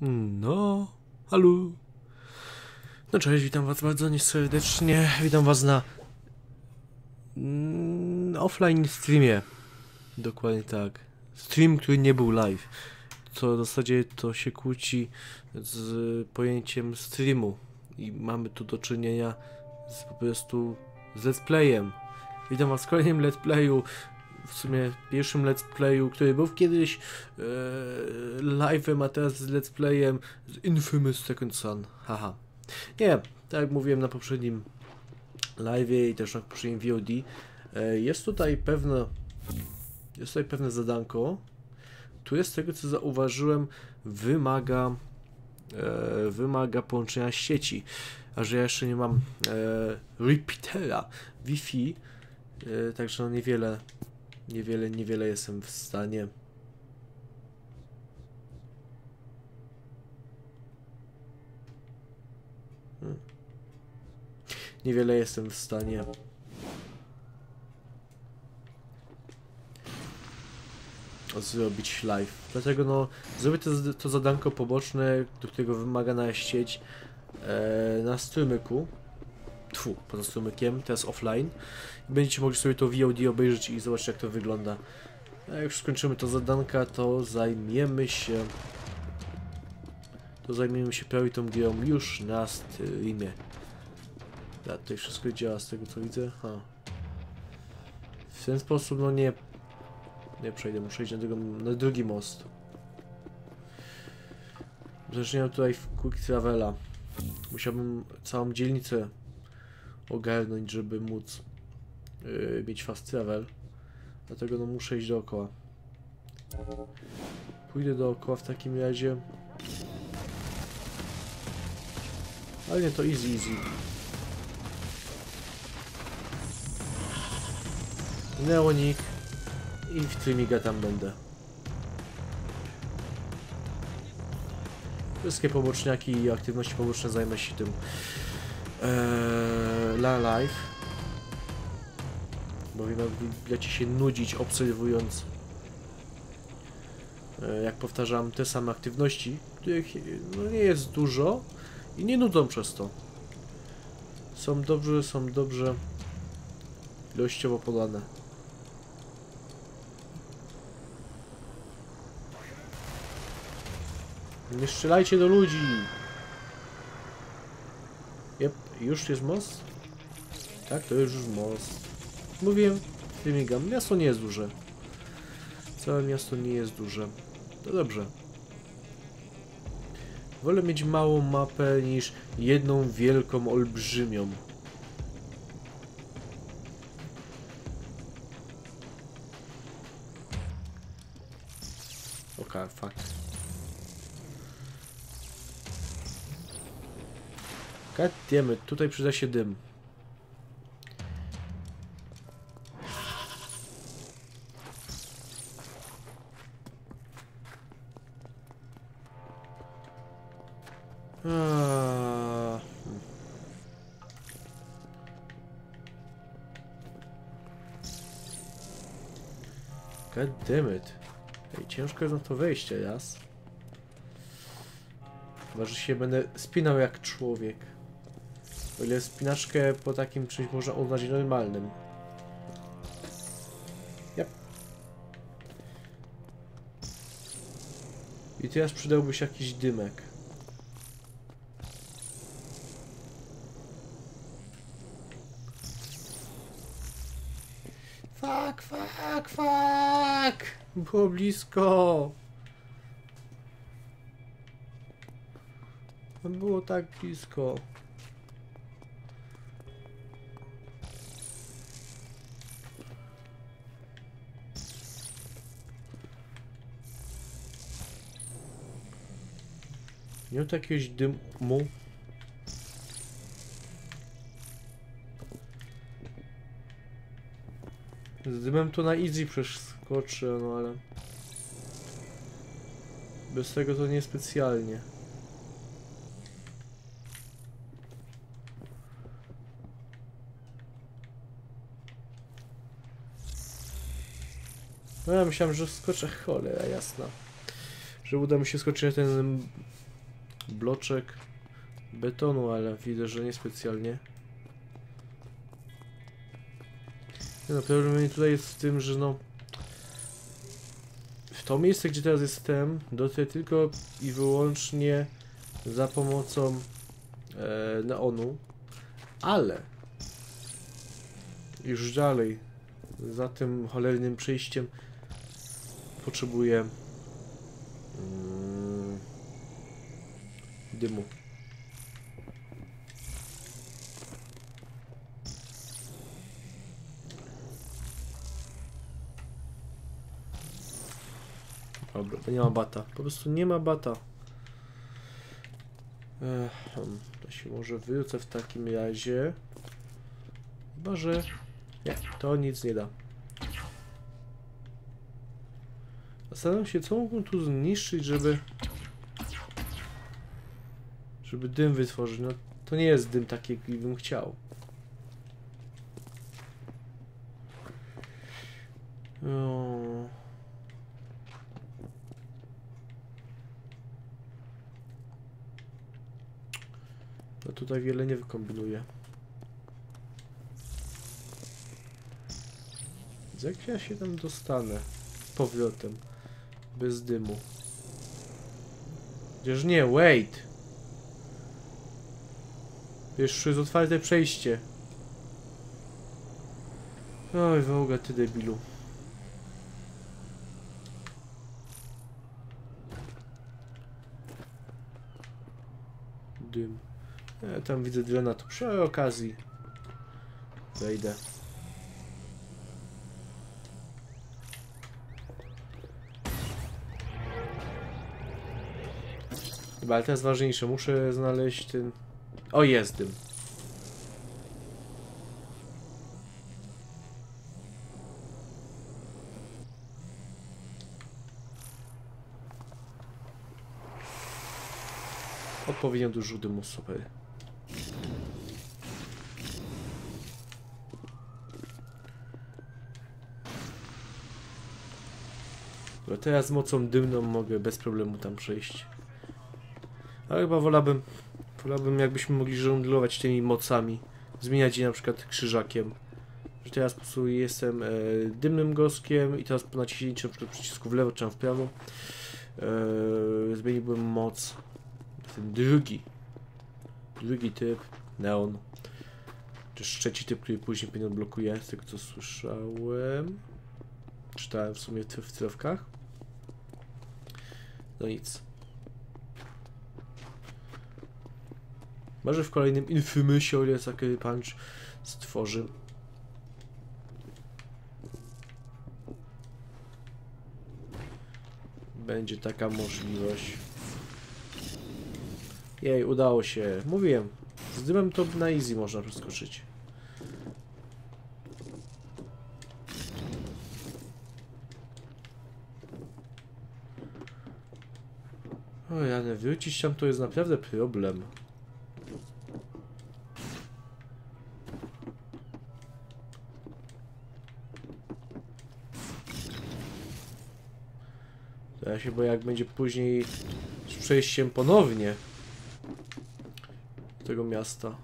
No, halo. No cześć, witam was bardzo serdecznie. Witam was na offline streamie. Dokładnie tak. Stream, który nie był live. Co w zasadzie to się kłóci z pojęciem streamu. I mamy tu do czynienia po prostu z let's playem. Witam was w kolejnym let's playu. W sumie pierwszym let's playu, który był kiedyś live'em, a teraz z let's playem z Infamous Second Son. Haha. Nie, tak jak mówiłem na poprzednim live'ie i też na poprzednim VOD, jest tutaj pewne zadanko, które z tego co zauważyłem wymaga połączenia sieci, a że ja jeszcze nie mam repeatera Wi-Fi, także no niewiele jestem w stanie zrobić live. Dlatego no zrobię to zadanko poboczne, do którego wymagana jest sieć na strumyku. Poza strumykiem, teraz offline. I będziecie mogli sobie to VOD obejrzeć i zobaczyć, jak to wygląda. A jak już skończymy to zadanka, to zajmiemy się prawie tą grą już na streamie. Ja tutaj wszystko działa z tego co widzę. W ten sposób no nie przejdę, muszę iść na drugi most. Zaczynam tutaj w Quick Travela. Musiałbym całą dzielnicę ogarnąć, żeby móc mieć fast travel. Dlatego no muszę iść dookoła. Pójdę dookoła w takim razie. Ale nie, to easy. Neonik. I w trymiga tam będę. Wszystkie poboczniaki i aktywności poboczne zajmę się tym live. Bo wiem, jak będziecie się nudzić obserwując jak powtarzam te same aktywności, których no, nie jest dużo i nie nudzą przez to. Są dobrze ilościowo podane. Nie strzelajcie do ludzi! Już jest most? Tak, to już most. Mówiłem, wymigam. Miasto nie jest duże. Całe miasto nie jest duże. To dobrze. Wolę mieć małą mapę niż jedną wielką, olbrzymią. Okej, fuck. Goddammit, tutaj przyda się dym. Goddammit. Ej, ciężko jest na to wejść teraz. Chyba, że się będę spinał jak człowiek. O ile spinaczkę po takim czymś można uznać normalnym. Yep. I teraz przydałby się jakiś dymek. Fuck! Było blisko! Było tak blisko. Nie ma jakiegoś dymu. Z dymem to na easy przeskoczę, no ale bez tego to nie specjalnie. No ja myślałem, że skoczę, cholera jasna. Że uda mi się skoczyć na ten bloczek betonu, ale widzę, że niespecjalnie. No, problem tutaj jest w tym, że no w to miejsce, gdzie teraz jestem, dotrę tylko i wyłącznie za pomocą neonu, ale już dalej, za tym cholernym przejściem potrzebuję dymu. Dobra, to nie ma bata. Po prostu nie ma bata. To się może wyrzucę w takim razie. Chyba, że... Nie, to nic nie da. Zastanawiam się, co mógłbym tu zniszczyć, żeby dym wytworzyć. No, to nie jest dym taki, jaki bym chciał. No. No tutaj wiele nie wykombinuję. Jak ja się tam dostanę z powrotem bez dymu? Przecież nie, wait! Jeszcze jest otwarte przejście. Oj, wołga, ty debilu. Dym. Ja tam widzę drona, to przy okazji wejdę. Chyba, ale to jest ważniejsze. Muszę znaleźć ten... O, jest dym. Odpowiednio dużo dymu, super. Bo teraz z mocą dymną mogę bez problemu tam przejść. Ale chyba wolałbym jakbyśmy mogli żonglować tymi mocami. Zmieniać je na przykład krzyżakiem. Że teraz po prostu jestem dymnym goskiem i teraz po naciśnięciu na przykład przycisku w lewo czy w prawo zmieniłbym moc. Ten drugi typ, neon. To jest trzeci typ, który później pewnie blokuje, z tego co słyszałem. Czytałem w sumie w trawkach. No nic. Może w kolejnym Infamousie Sucker Punch stworzy. Będzie taka możliwość. Jej, udało się. Mówiłem. Z dymem to na easy można przeskoczyć. O Jane, wrócić tam to jest naprawdę problem. To ja się boję, jak będzie później z przejściem ponownie do tego miasta.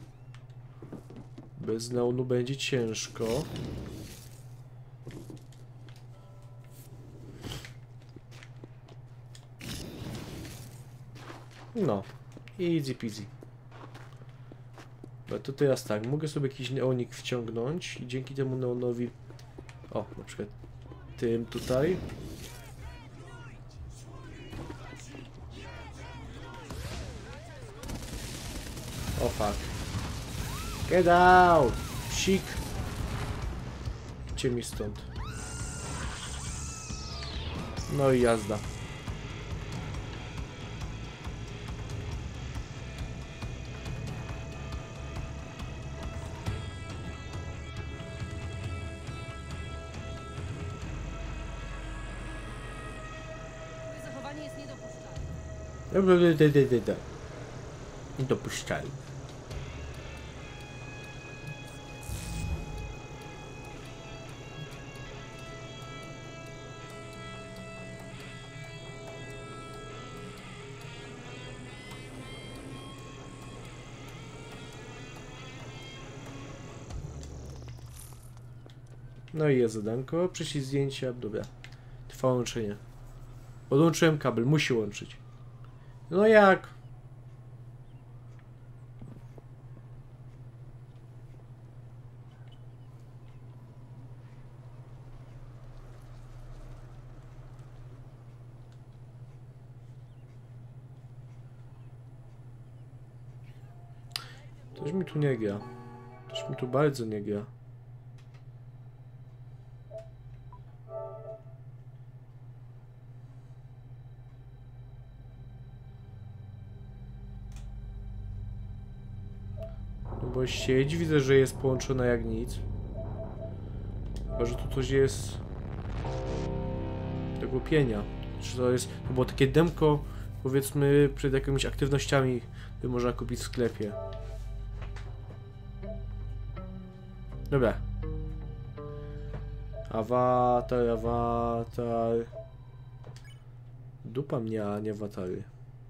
Bez neonu będzie ciężko. No, easy peasy. No to teraz tak, mogę sobie jakiś neonik wciągnąć i dzięki temu neonowi, o, na przykład tym tutaj. O fuck. Get out! Sik! Idźcie mi stąd. No i jazda. Zachowanie jest niedopuszczalne. Niedopuszczalne. No i jest zadanko. Przycisk zdjęcia. Dobra. Trwa łączenie. Podłączyłem kabel. Musi łączyć. No jak? Coś mi tu nie gra. Coś mi tu bardzo nie gra. No bo sieć widzę, że jest połączona jak nic. Chyba, że tu coś jest do głupienia. Czy to jest... To było takie demko, powiedzmy, przed jakimiś aktywnościami, które można kupić w sklepie. Dobra. Awatar, awatar. Dupa mnie, a nie awatary.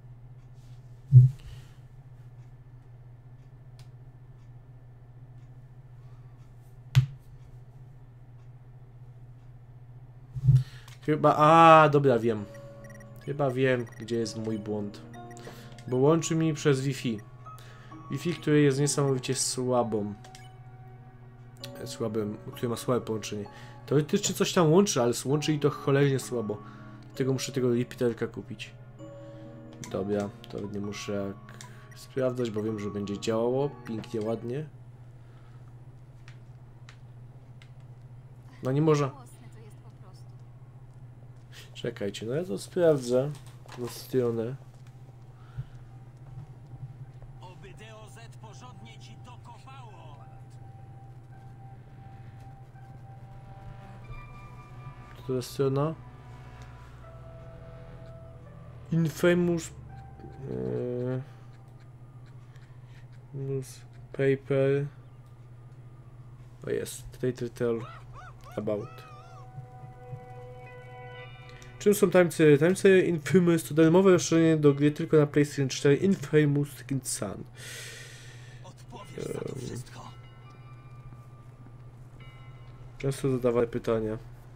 Chyba... A, dobra, wiem. Chyba wiem, gdzie jest mój błąd. Bo łączy mi przez Wi-Fi. Wi-Fi, który jest niesamowicie słabym, który ma słabe połączenie. Teoretycznie coś tam łączy, ale łączy i to cholernie słabo. Dlatego muszę tego repeaterka kupić. Dobra, to nie muszę jak sprawdzać, bo wiem, że będzie działało pięknie, ładnie. No nie można. Czekajcie, no ja to sprawdzę. Na stronę. To jest strona. Infamous newspaper. O jest, tell about. Czym są Timesy? Timesy Infamous to darmowe rozszerzenie do gry tylko na PlayStation 4 Infamous Second Son. Często zadawane pytania.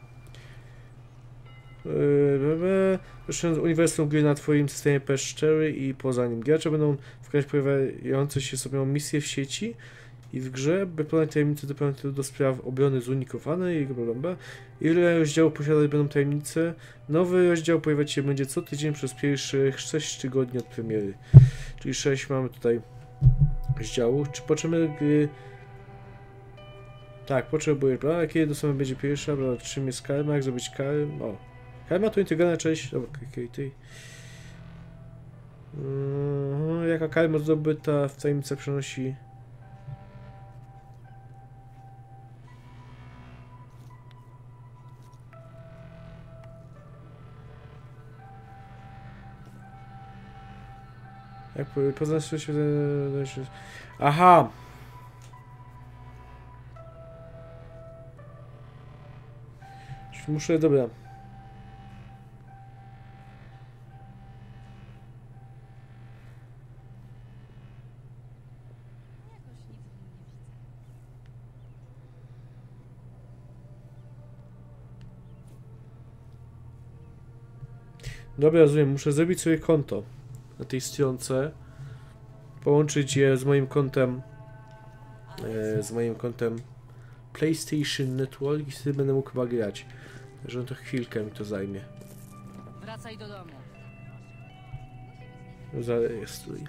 Rozszerzając uniwersum gry na twoim systemie PS4 i poza nim. Gracze będą wykonywać pojawiające się sobie misje w sieci i w grze, by poznać tajemnice do spraw obrony zunikowanej i blablabla. Ile rozdziałów posiadać będą tajemnice? Nowy rozdział pojawiać się będzie co tydzień przez pierwszych 6 tygodni od premiery. Czyli 6 mamy tutaj rozdziałów. Czy potrzebujemy gry... Tak, potrzebuję. Kiedy dostępna będzie pierwsza? Czym jest karma? Jak zrobić karmę? O. Karma to integralna część... Dobra, jaka karma zdobyta w tajemnicę przenosi... Jak poznać się... Aha! Muszę... Dobra. Dobra, rozumiem. Muszę zrobić sobie konto na tej stronce. Połączyć je z moim kontem PlayStation Network i wtedy będę mógł chyba grać. Że to chwilkę mi to zajmie. Wracaj do domu. Zarejestruj.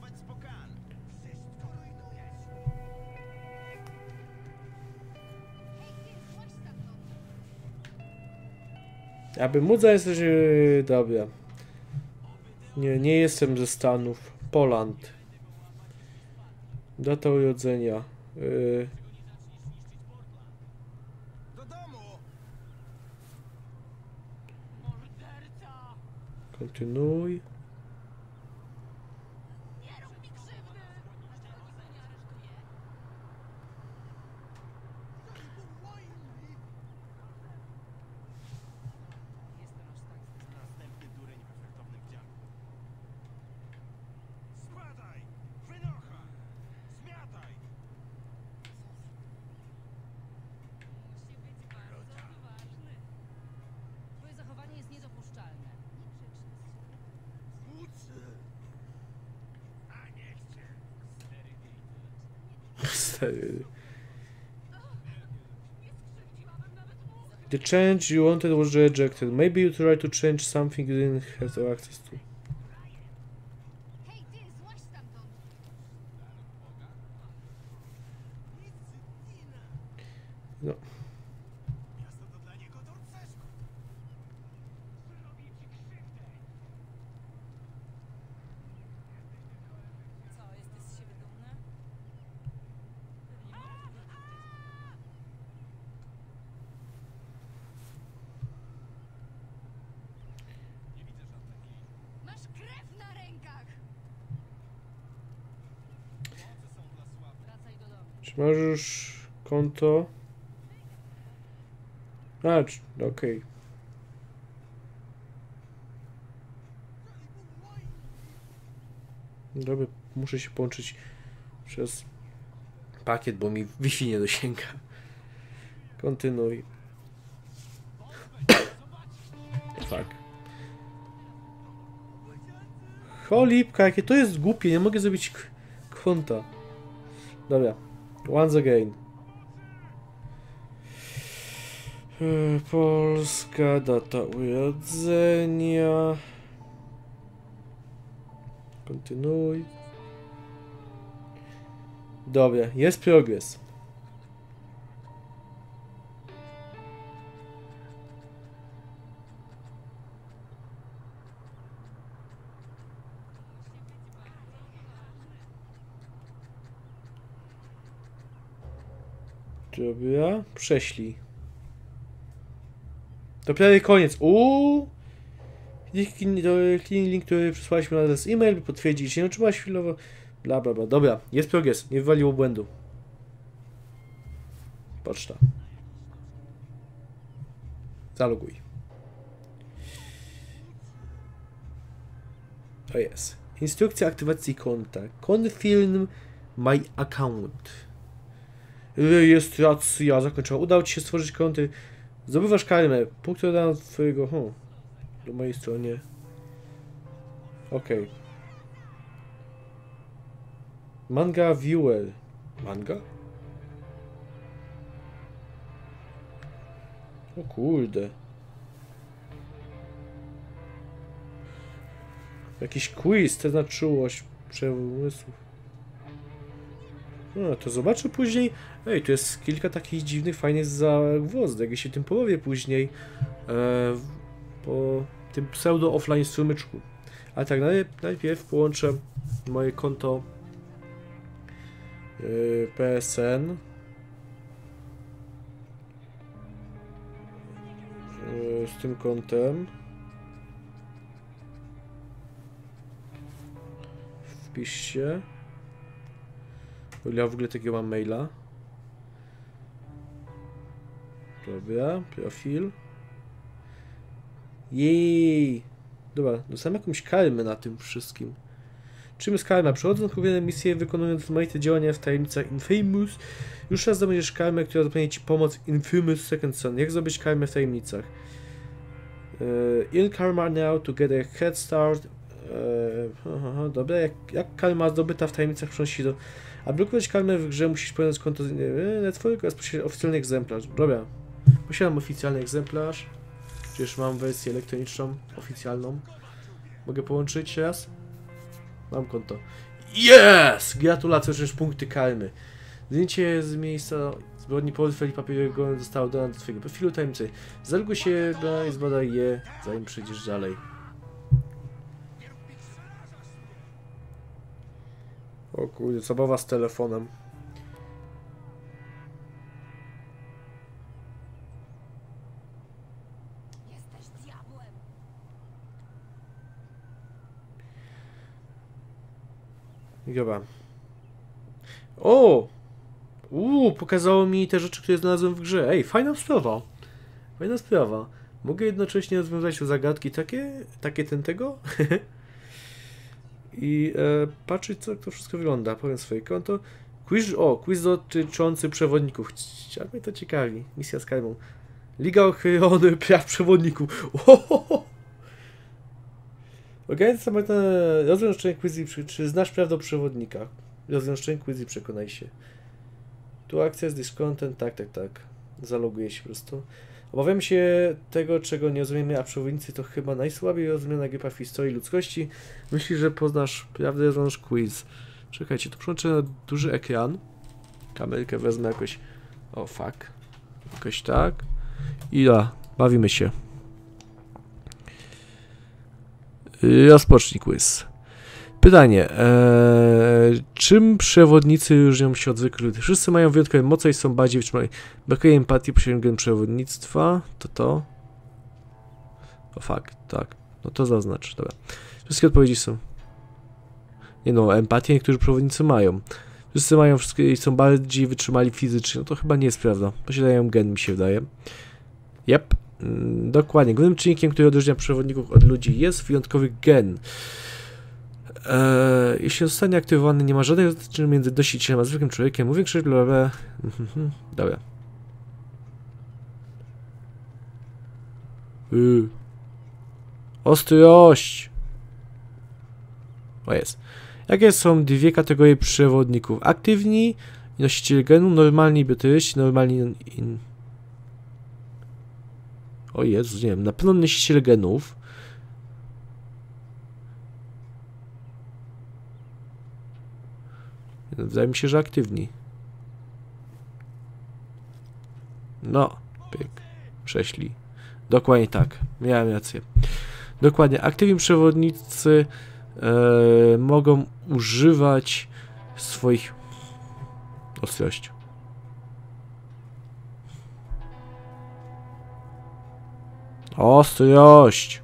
Aby móc zarejestrować... Dobra. Nie jestem ze Stanów. Poland. Data urodzenia. Kontynuuj. The change you wanted was rejected. Maybe you tried to change something you didn't have access to. Hej, ty, złaź stamtąd! No. Miasto to dla niego to przeszkód. Zrobię ci krzywdę. Co, jesteś z siebie dumny? Nie widzę żadnych linii. Masz krew na rękach! Moce są dla słabych. Wracaj do domu. Czy masz już konto? A, okej. Dobra, muszę się połączyć przez pakiet, bo mi Wi-Fi nie dosięga. Kontynuuj. Tak. Cholipka, jakie to jest głupie, nie mogę zrobić konta. Dobra, once again. Polska, data urodzenia. Kontynuuj. Dobra, jest progres. Dobra, prześlij. To prawie koniec. Link, który przesłaliśmy na adres e-mail, by potwierdzić, że nie otrzymałaś chwilowo. Bla bla bla. Dobra, jest progres. Nie wywaliło błędu. Poczta. Zaloguj. To jest. Instrukcja aktywacji konta. Confirm my account. Rejestracja zakończona. Udało ci się stworzyć konto. Zdobywasz karmę. Punkt dodam twojego. Do mojej stronie. Okej. Manga viewer. Manga? O kurde. Jakiś quiz, to na czułość przemysłów. No, to zobaczę później. Ej, tu jest kilka takich dziwnych, fajnych zagwozdek. Ja się tym połowie później po tym pseudo-offline strumyczku. Ale tak, najpierw połączę moje konto PSN z tym kontem. Wpiszcie. O ile ja w ogóle takiego mam maila. Dobra, profil. Jej! Dobra, dostałem jakąś karmę na tym wszystkim. Czym jest karma? Przechodząc kolejne misje, wykonując rozmaite działania w tajemnicach Infamous, już raz zdobędziesz karmę, która zapewni ci pomoc w Infamous Second Son. Jak zdobyć karmę w tajemnicach? Earn karma now to get a head start. Dobra, jak karma zdobyta w tajemnicach przenosi do... A blokować karmę w grze musisz pojąć konto Network oraz posiadać oficjalny egzemplarz. Dobra, posiadam oficjalny egzemplarz. Przecież mam wersję elektroniczną, oficjalną. Mogę połączyć raz? Mam konto. Yes! Gratulacje, otrzymujesz punkty karmy. Zdjęcie z miejsca zbrodni portfeli papierowego zostało dodane do twojego profilu tajemnicy. Zaloguj się i zbadaj je, zanim przejdziesz dalej. O kurde, zabawa z telefonem. Jesteś diabłem! Dobra. O! Pokazało mi te rzeczy, które znalazłem w grze. Ej, fajna sprawa. Fajna sprawa. Mogę jednocześnie rozwiązać zagadki takie tego. I patrzeć, co to wszystko wygląda. Powiem swoje konto. Quiz dotyczący przewodników. Mnie to ciekawi. Misja z karmą. Liga Ochrony Praw Przewodników. Organizacja rozwiąż quiz. Czy znasz prawdę o przewodnikach? Rozwiąż quiz i przekonaj się. Tu access this content, tak. Zaloguję się po prostu. Obawiam się tego, czego nie rozumiemy, a przewodnicy to chyba najsłabiej rozumiana grupa w historii ludzkości. Myślisz, że poznasz prawdę, rozwiąż quiz. Czekajcie, to przełączę na duży ekran. Kamerkę wezmę jakoś... O, fuck. Jakoś tak. I bawimy się. Rozpocznij quiz. Pytanie. Czym przewodnicy różnią się od zwykłych ludzi? Wszyscy mają wyjątkowe moce i są bardziej wytrzymali. Brakuje empatii, posiadają gen przewodnictwa. To. O fuck, tak. No to zaznacz, dobra. Wszystkie odpowiedzi są. Nie no, empatię niektórzy przewodnicy mają. Wszyscy mają wszystkie i są bardziej wytrzymali fizycznie. No to chyba nie jest prawda. Posiadają gen, mi się wydaje. Yep. Dokładnie. Głównym czynnikiem, który odróżnia przewodników od ludzi, jest wyjątkowy gen. Jeśli zostanie aktywowany, nie ma żadnych rozliczeń między nosicielem a zwykłym człowiekiem. Mówię krzyż, blablabla. Dobra. Ostrość! O jest. Jakie są dwie kategorie przewodników? Aktywni i nosiciele genu, normalni biotyryści, normalni... O Jezu, nie wiem, na pewno nosiciele genów. Wydaje mi się, że aktywni. No, pyk. Prześlij. Dokładnie tak. Miałem rację. Dokładnie. Aktywni przewodnicy mogą używać swoich ostrości. Ostrość!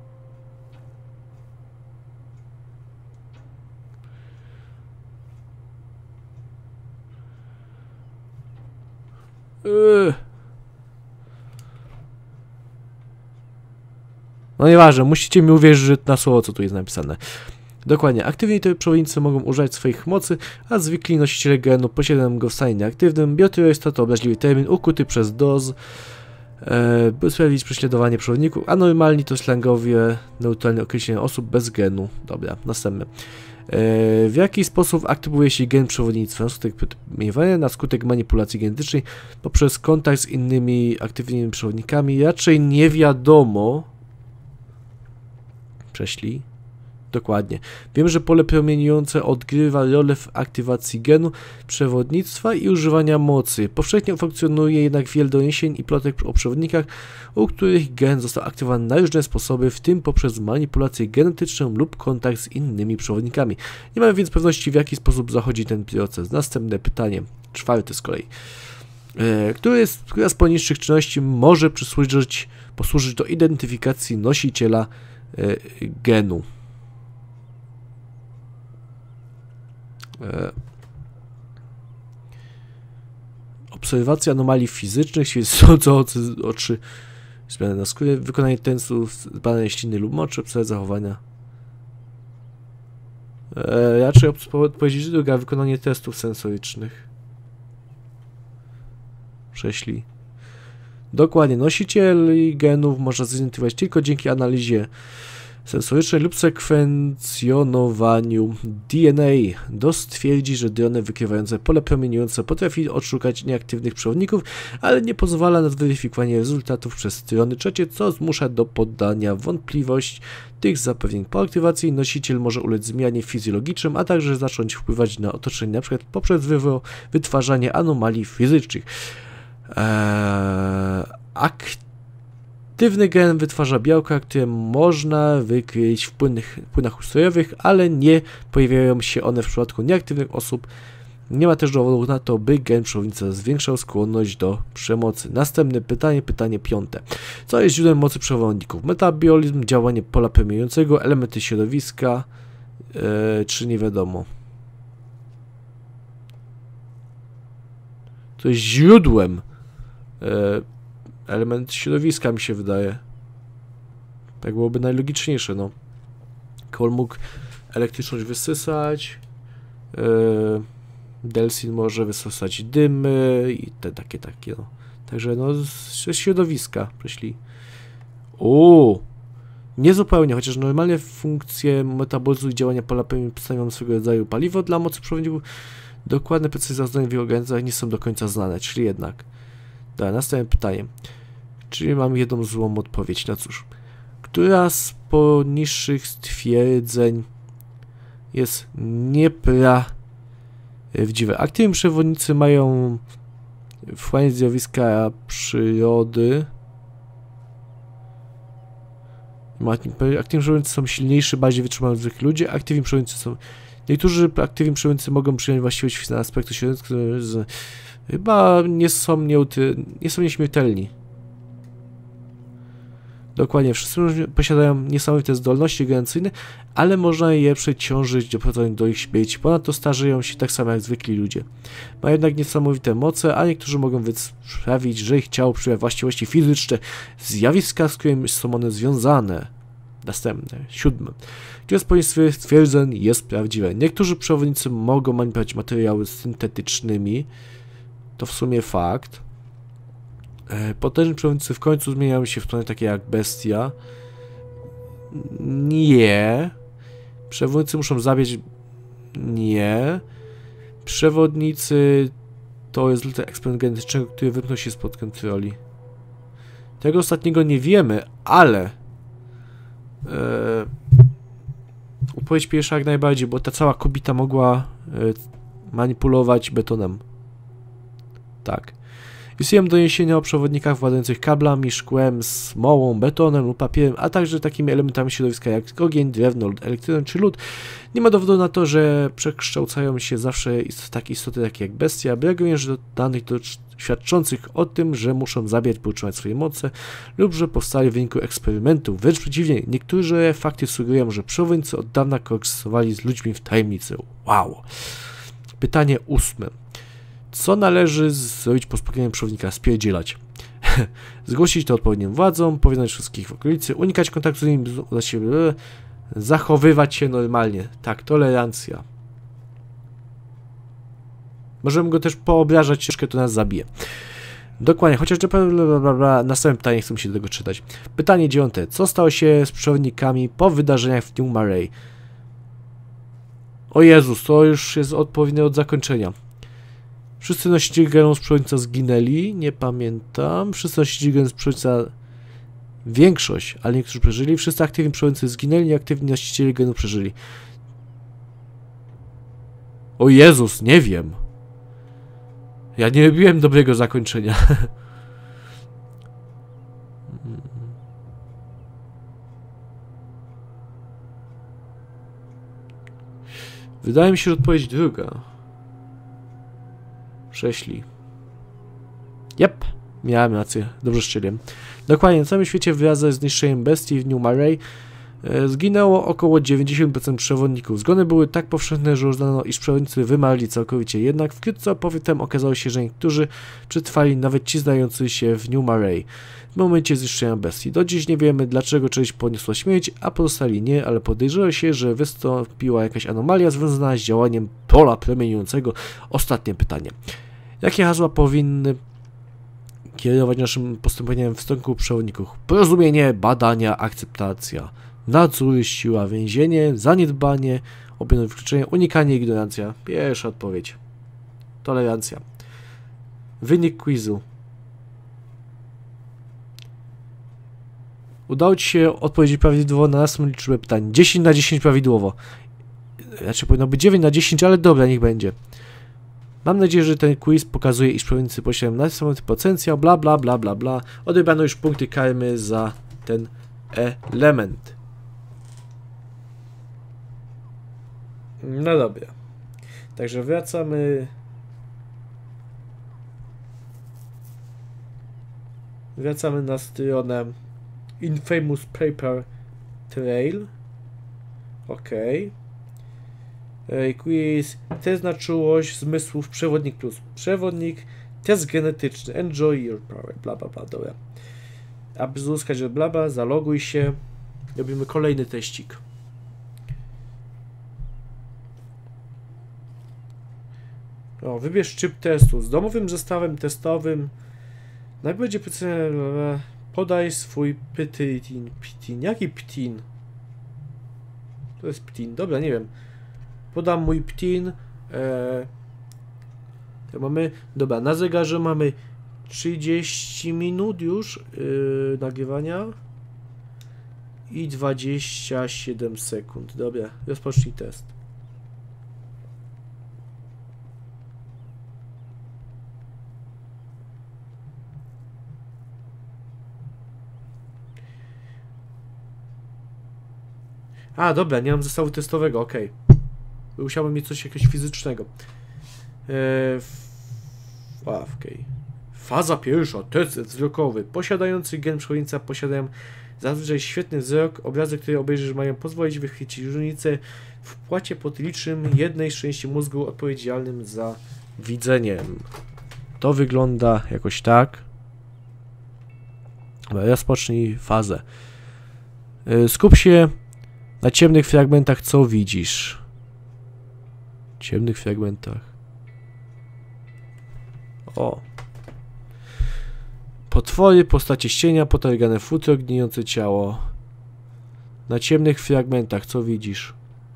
No nieważne, musicie mi uwierzyć na słowo, co tu jest napisane. Dokładnie, aktywni te przewodnicy mogą używać swoich mocy, a zwykli nosiciele genu posiadają go w stanie nieaktywnym. Bioterrorysta to obraźliwy termin ukuty przez DOZ, by usprawiedliwić prześladowanie przewodników, a normalni to slangowie neutralne określenie osób bez genu. Dobra, następny. W jaki sposób aktywuje się gen przewodnictwa? Na skutek podmiewania, na skutek manipulacji genetycznej, poprzez kontakt z innymi aktywnymi przewodnikami? Raczej nie wiadomo. Prześlij. Dokładnie. Wiem, że pole promieniujące odgrywa rolę w aktywacji genu przewodnictwa i używania mocy. Powszechnie funkcjonuje jednak wiele doniesień i plotek o przewodnikach, u których gen został aktywowany na różne sposoby, w tym poprzez manipulację genetyczną lub kontakt z innymi przewodnikami. Nie mamy więc pewności, w jaki sposób zachodzi ten proces. Następne pytanie, czwarte z kolei. Która z poniższych czynności może posłużyć do identyfikacji nosiciela genu? Obserwacja anomalii fizycznych, świecące oczy, zmiany na skórze, wykonanie testów, badania śliny lub moczy, obserwacja zachowania. Raczej odpowiedź druga, wykonanie testów sensorycznych. Prześlij. Dokładnie, nosicieli genów można zidentyfikować tylko dzięki analizie sensorycznej lub sekwencjonowaniu DNA. DOS twierdzi, że drony wykrywające pole promieniujące potrafi odszukać nieaktywnych przewodników, ale nie pozwala na zweryfikowanie rezultatów przez strony trzecie, co zmusza do poddania wątpliwość tych zapewnień. Po aktywacji nosiciel może ulec zmianie fizjologicznym, a także zacząć wpływać na otoczenie, np. poprzez wytwarzanie anomalii fizycznych. Aktywny gen wytwarza białka, które można wykryć w płynach ustrojowych, ale nie pojawiają się one w przypadku nieaktywnych osób. Nie ma też dowodów na to, by gen przewodnictwa zwiększał skłonność do przemocy. Następne pytanie, pytanie piąte. Co jest źródłem mocy przewodników? Metabolizm, działanie pola promieniującego, elementy środowiska, czy nie wiadomo? To jest źródłem. Element środowiska mi się wydaje. Tak byłoby najlogiczniejsze, no. Kol mógł elektryczność wysysać. Delsin może wysysać dymy i te takie, no. Także no, z środowiska prześlij. Nie zupełnie, chociaż normalnie funkcje metabolizmu i działania pola stanowią swego rodzaju paliwo dla mocy przewodników. Dokładne precyzje zadań w jego granicach nie są do końca znane, czyli jednak. Dobra, następne pytanie. Czyli mam jedną złą odpowiedź, no cóż. Która z poniższych stwierdzeń jest nieprawdziwe? Aktywni przewodnicy mają wpływ zjawiska przyrody. Aktywni przewodnicy są silniejsi, bardziej wytrzymają zwykli ludzie. Aktywni przewodnicy są... Niektórzy aktywni przewodnicy mogą przyjąć właściwość fizyczne aspekty środowiska, które chyba nie są nieśmiertelni. Dokładnie, wszyscy posiadają niesamowite zdolności generacyjne, ale można je przeciążyć, doprowadzając do ich śmierci. Ponadto starzeją się tak samo jak zwykli ludzie. Mają jednak niesamowite moce, a niektórzy mogą sprawić, że ich ciało przyjmie właściwości fizyczne, zjawiska, z którymi są one związane. Następne, 7. Które z ponieższych stwierdzeń jest prawdziwe? Niektórzy przewodnicy mogą manipulować materiały syntetycznymi. To w sumie fakt. Potężni przewodnicy w końcu zmieniają się w stronę takie jak bestia. Nie. Przewodnicy muszą zabić. Nie. Przewodnicy to jest tylko eksperyment genetyczny, który wymknął się spod kontroli. Tego ostatniego nie wiemy, ale odpowiedź pierwsza jak najbardziej, bo ta cała kobieta mogła manipulować betonem. Tak. Istnieją doniesienia o przewodnikach władających kablami, szkłem, smołą, betonem lub papierem, a także takimi elementami środowiska jak ogień, drewno, elektryzm czy lód. Nie ma dowodu na to, że przekształcają się zawsze takie istoty jak bestia, brak również danych świadczących o tym, że muszą zabijać, by utrzymać swoje moce lub że powstali w wyniku eksperymentów. Wręcz przeciwnie, niektóre fakty sugerują, że przewodnicy od dawna koegzystowali z ludźmi w tajemnicy. Wow! Pytanie 8. Co należy zrobić po spotkaniu przewodnika? Spierdzielać. Zgłosić to odpowiednim władzom, powiadać wszystkich w okolicy, unikać kontaktu z nimi, udać się, zachowywać się normalnie. Tak, tolerancja. Możemy go też poobrażać, troszkę to nas zabije. Dokładnie, chociaż następne pytanie, chcę mi się do tego czytać. Pytanie 9. Co stało się z przewodnikami po wydarzeniach w New Marais? O Jezus, to już jest odpowiednie od zakończenia. Wszyscy nosiciele genów z przewodnika zginęli, nie pamiętam. Wszyscy nosiciele genów z przewodnika... Większość, ale niektórzy przeżyli. Wszyscy aktywni przewodnicy zginęli, nieaktywni nosiciele genów przeżyli. O Jezus, nie wiem. Ja nie lubiłem dobrego zakończenia. Wydaje mi się, że odpowiedź druga. Prześlij. Jep, miałem rację, dobrze strzeliłem. Dokładnie, na całym świecie wraz ze zniszczeniem bestii w New Marais zginęło około 90% przewodników. Zgony były tak powszechne, że uznano, iż przewodnicy wymarli całkowicie. Jednak wkrótce potem okazało się, że niektórzy przetrwali, nawet ci znający się w New Marais w momencie zniszczenia bestii. Do dziś nie wiemy, dlaczego część poniosła śmierć, a pozostali nie, ale podejrzewa się, że wystąpiła jakaś anomalia związana z działaniem pola promieniującego. Ostatnie pytanie. Jakie hasła powinny kierować naszym postępowaniem w stosunku przewodników? Porozumienie, badania, akceptacja, nadzór, siła, więzienie, zaniedbanie, obojętne wykluczenie, unikanie, ignorancja. Pierwsza odpowiedź. Tolerancja. Wynik quizu. Udało ci się odpowiedzieć prawidłowo na następną liczbę pytań. 10 na 10 prawidłowo. Znaczy powinno być 9 na 10, ale dobra, niech będzie. Mam nadzieję, że ten quiz pokazuje, iż przewodnicy posiadają niesamowity potencjał, bla bla bla bla bla. Odebrano już punkty karmy za ten element. No dobra. Także wracamy. Wracamy na stronę Infamous Paper Trail. Okej. Quiz. Test na czułość zmysłów. Przewodnik plus. Przewodnik. Test genetyczny. Enjoy your power. Bla bla bla. Dobra. Aby uzyskać bla bla, zaloguj się. Robimy kolejny teścik. O, wybierz typ testu. Z domowym zestawem testowym. Jak będzie podaj swój ptin. Ptin. Jaki ptin? To jest ptin. Dobra, nie wiem. Podam mój ptin. To mamy, dobra, na zegarze mamy 30 minut już nagrywania i 27 sekund. Dobra, rozpocznij test. A, dobra, nie mam zestawu testowego, okej. Musiałbym mieć coś jakiegoś fizycznego. Okej. Faza pierwsza, test wzrokowy. Posiadający gen przewodnictwa posiadają zazwyczaj świetny wzrok. Obrazy, które obejrzysz, mają pozwolić wychwycić różnicę w płacie potylicznym jednej z części mózgu odpowiedzialnym za widzeniem. To wygląda jakoś tak. Rozpocznij fazę. Skup się na ciemnych fragmentach, co widzisz. Ciemnych fragmentach. O. Potwory, postacie z cienia, potargane futro, gnijące ciało. Na ciemnych fragmentach, co widzisz?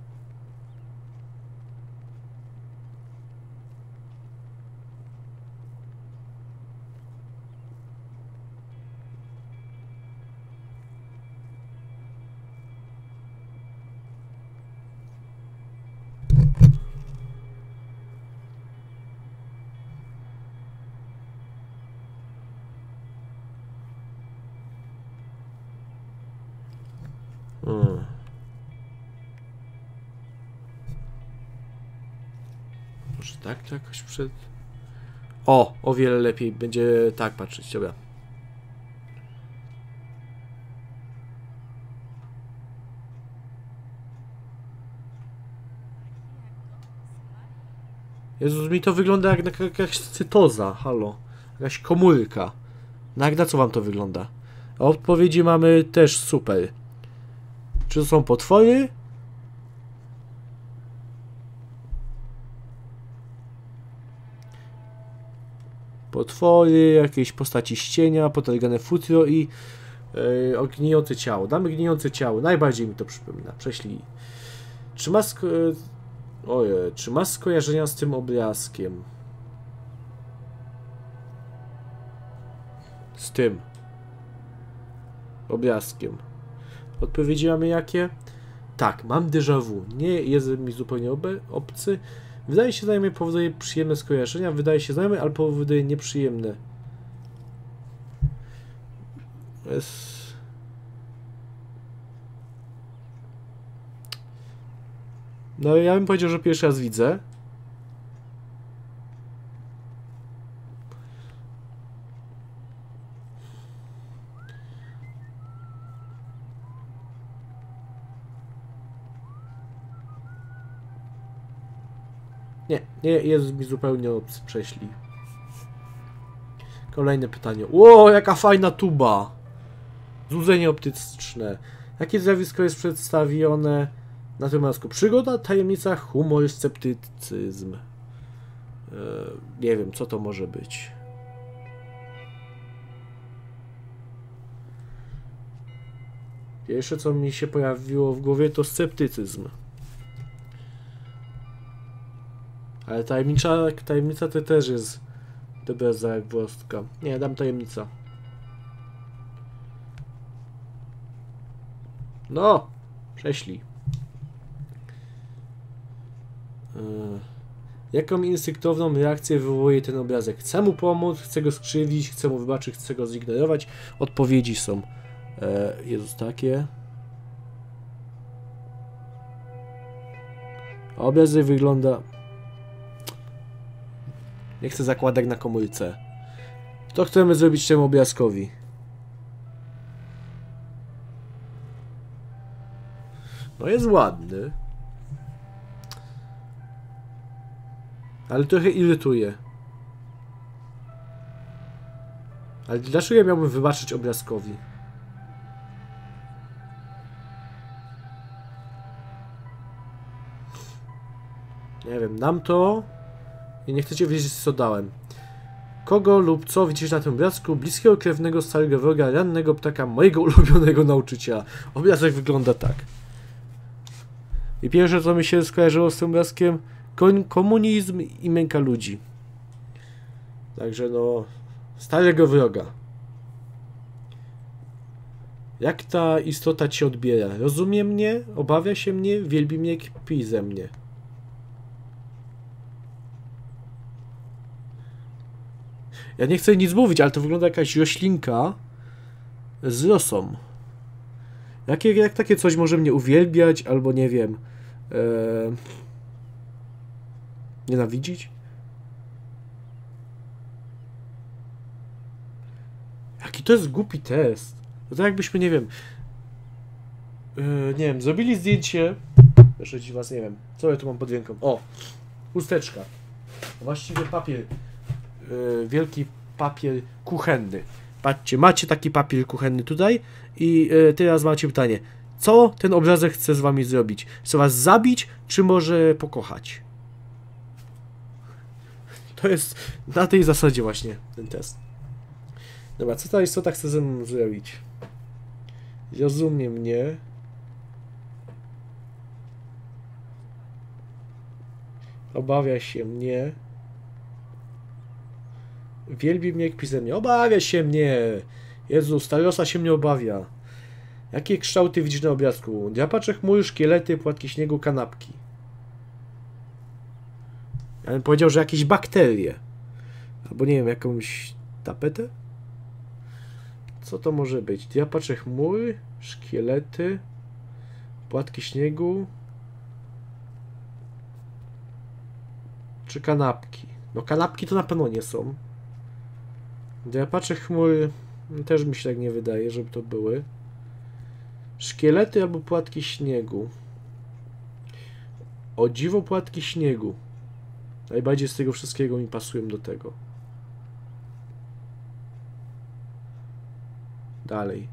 Może tak to jakoś przed... O wiele lepiej będzie tak patrzeć, dobra. Jezus, mi to wygląda jak jakaś cytoza, halo. Jakaś komórka. No jak na co wam to wygląda? A odpowiedzi mamy też super. Czy to są potwory? Potwory, jakieś postaci z cienia, potargane futro i gnijące ciało. Damy gnijące ciało. Najbardziej mi to przypomina. Prześlij. Czy masz skojarzenia z tym obrazkiem? Z tym obrazkiem. Odpowiedzi mamy jakie? Tak, mam déjà vu. Nie jest mi zupełnie obcy. Wydaje się znajomy, powoduje przyjemne skojarzenia. Wydaje się znajomy, ale powoduje nieprzyjemne. No ja bym powiedział, że pierwszy raz widzę. Nie, jest mi zupełnie obcy, prześlij. Kolejne pytanie. Ło, jaka fajna tuba! Złudzenie optyczne. Jakie zjawisko jest przedstawione na tym obrazku? Przygoda, tajemnica, humor, sceptycyzm. Nie wiem, co to może być. Pierwsze, co mi się pojawiło w głowie, to sceptycyzm. Ale tajemnica to też jest dobra zagwozdka. Nie, dam tajemnica. No! Prześlij. Jaką instynktowną reakcję wywołuje ten obrazek? Chcę mu pomóc, chcę go skrzywdzić, chcę mu wybaczyć, chcę go zignorować. Odpowiedzi są Jezus, takie. Obrazek wygląda... Nie chcę zakładek na komórce. To chcemy zrobić temu obrazkowi. No jest ładny. Ale trochę irytuje. Ale dlaczego ja miałbym wybaczyć obrazkowi? Nie wiem, dam to i nie chcecie wiedzieć, co dałem. Kogo lub co widzisz na tym obrazku? Bliskiego krewnego, starego wroga, rannego ptaka, mojego ulubionego nauczyciela. Obrazek wygląda tak. I pierwsze, co mi się skojarzyło z tym obrazkiem, komunizm i męka ludzi. Także no, starego wroga. Jak ta istota cię odbiera? Rozumie mnie? Obawia się mnie? Wielbi mnie? Kpi ze mnie? Ja nie chcę nic mówić, ale to wygląda jakaś roślinka z rosą. Jak takie coś może mnie uwielbiać, albo nie wiem, nienawidzić? Jaki to jest głupi test. To tak jakbyśmy, nie wiem, nie wiem, zrobili zdjęcie, proszę ci was, nie wiem, co ja tu mam pod ręką? O, chusteczka. Właściwie papier, wielki papier kuchenny. Patrzcie, macie taki papier kuchenny tutaj i teraz macie pytanie. Co ten obrazek chce z wami zrobić? Chce was zabić, czy może pokochać? To jest na tej zasadzie właśnie ten test. Dobra, co ta istota chce ze mną zrobić? Rozumie mnie. Obawia się mnie. Wielbi mnie, kpi ze mnie. Obawia się mnie! Jezu, Starosa się mnie obawia. Jakie kształty widzisz na obrazku? Drapacze chmur, szkielety, płatki śniegu, kanapki. Ja bym powiedział, że jakieś bakterie. Albo nie wiem, jakąś tapetę? Co to może być? Drapacze chmur, szkielety, płatki śniegu. Czy kanapki? No kanapki to na pewno nie są. Drapacze chmur też mi się tak nie wydaje, żeby to były. Szkielety albo płatki śniegu. O dziwo, płatki śniegu. Najbardziej z tego wszystkiego mi pasują do tego. Dalej.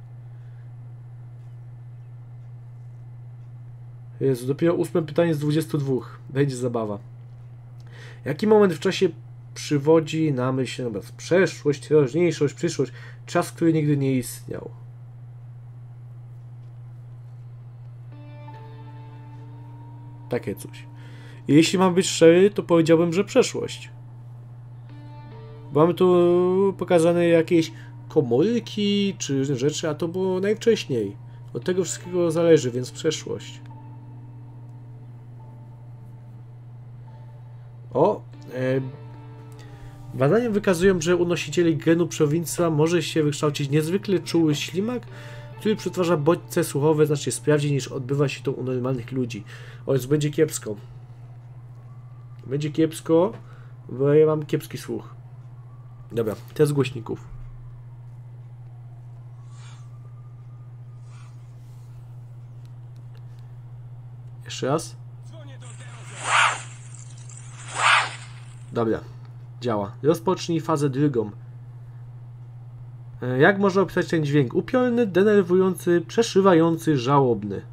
Jezu, dopiero 8 pytanie z 22. Będzie zabawa. Jaki moment w czasie przywodzi na myśl obraz? Przeszłość, teraźniejszość, przyszłość. Czas, który nigdy nie istniał. Takie coś. I jeśli mam być szczery, to powiedziałbym, że przeszłość. Bo mamy tu pokazane jakieś komórki czy rzeczy, a to było najwcześniej. Od tego wszystkiego zależy, więc przeszłość. O! Badania wykazują, że u nosicieli genu przewodnictwa może się wykształcić niezwykle czuły ślimak, który przetwarza bodźce słuchowe znacznie sprawniej niż odbywa się to u normalnych ludzi. O, więc będzie kiepsko. Będzie kiepsko, bo ja mam kiepski słuch. Dobra, test głośników. Jeszcze raz. Dobra, działa. Rozpocznij fazę drugą. Jak można opisać ten dźwięk? Upiorny, denerwujący, przeszywający, żałobny.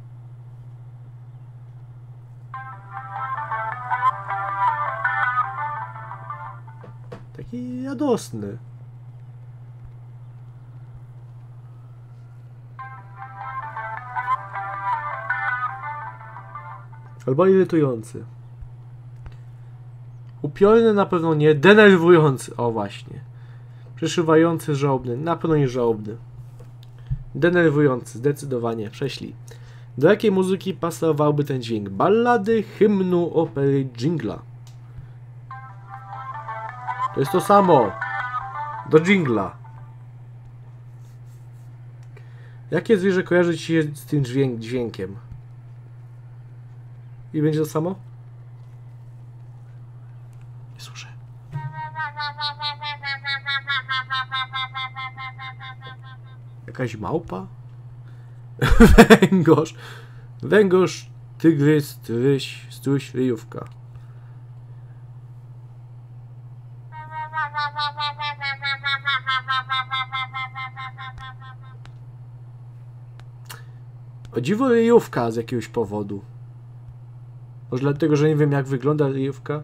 Taki radosny. Albo irytujący. Upiorny na pewno nie, denerwujący. O właśnie. Przeszywający, żałobny. Na pewno nie żałobny. Denerwujący, zdecydowanie. Prześlij. Do jakiej muzyki pasowałby ten dźwięk? Ballady, hymnu, opery, dżingla. To jest to samo. Do dżingla. Jakie zwierzę kojarzy ci się z tym dźwiękiem? I będzie to samo? Nie słyszę. Jakaś małpa? Węgorz. Węgorz, tygrys, ryś, struś, ryjówka. O dziwo ryjówka z jakiegoś powodu. Może dlatego, że nie wiem jak wygląda ryjówka.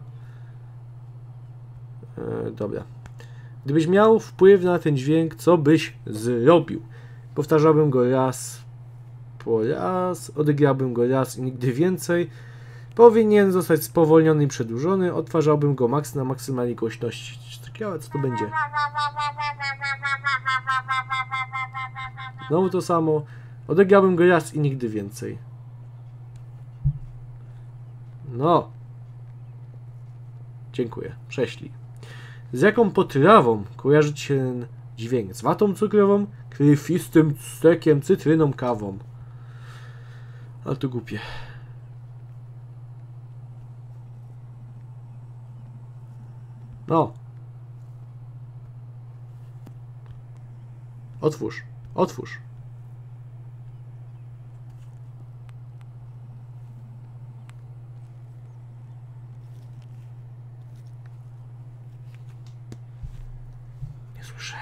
Dobra. Gdybyś miał wpływ na ten dźwięk, co byś zrobił? Powtarzałbym go raz po raz, odegrałbym go raz i nigdy więcej. powinien zostać spowolniony i przedłużony. Odtwarzałbym go na maksymalnej głośności. Ciekawe, co to będzie. Znowu to samo. Odegrałbym go raz i nigdy więcej. No. Dziękuję. Prześlij. Z jaką potrawą kojarzy ci się ten dźwięk? Z watą cukrową, krwistym stekiem, cytryną, kawą. Ale to głupie. No. Otwórz. Otwórz. Nie słyszę.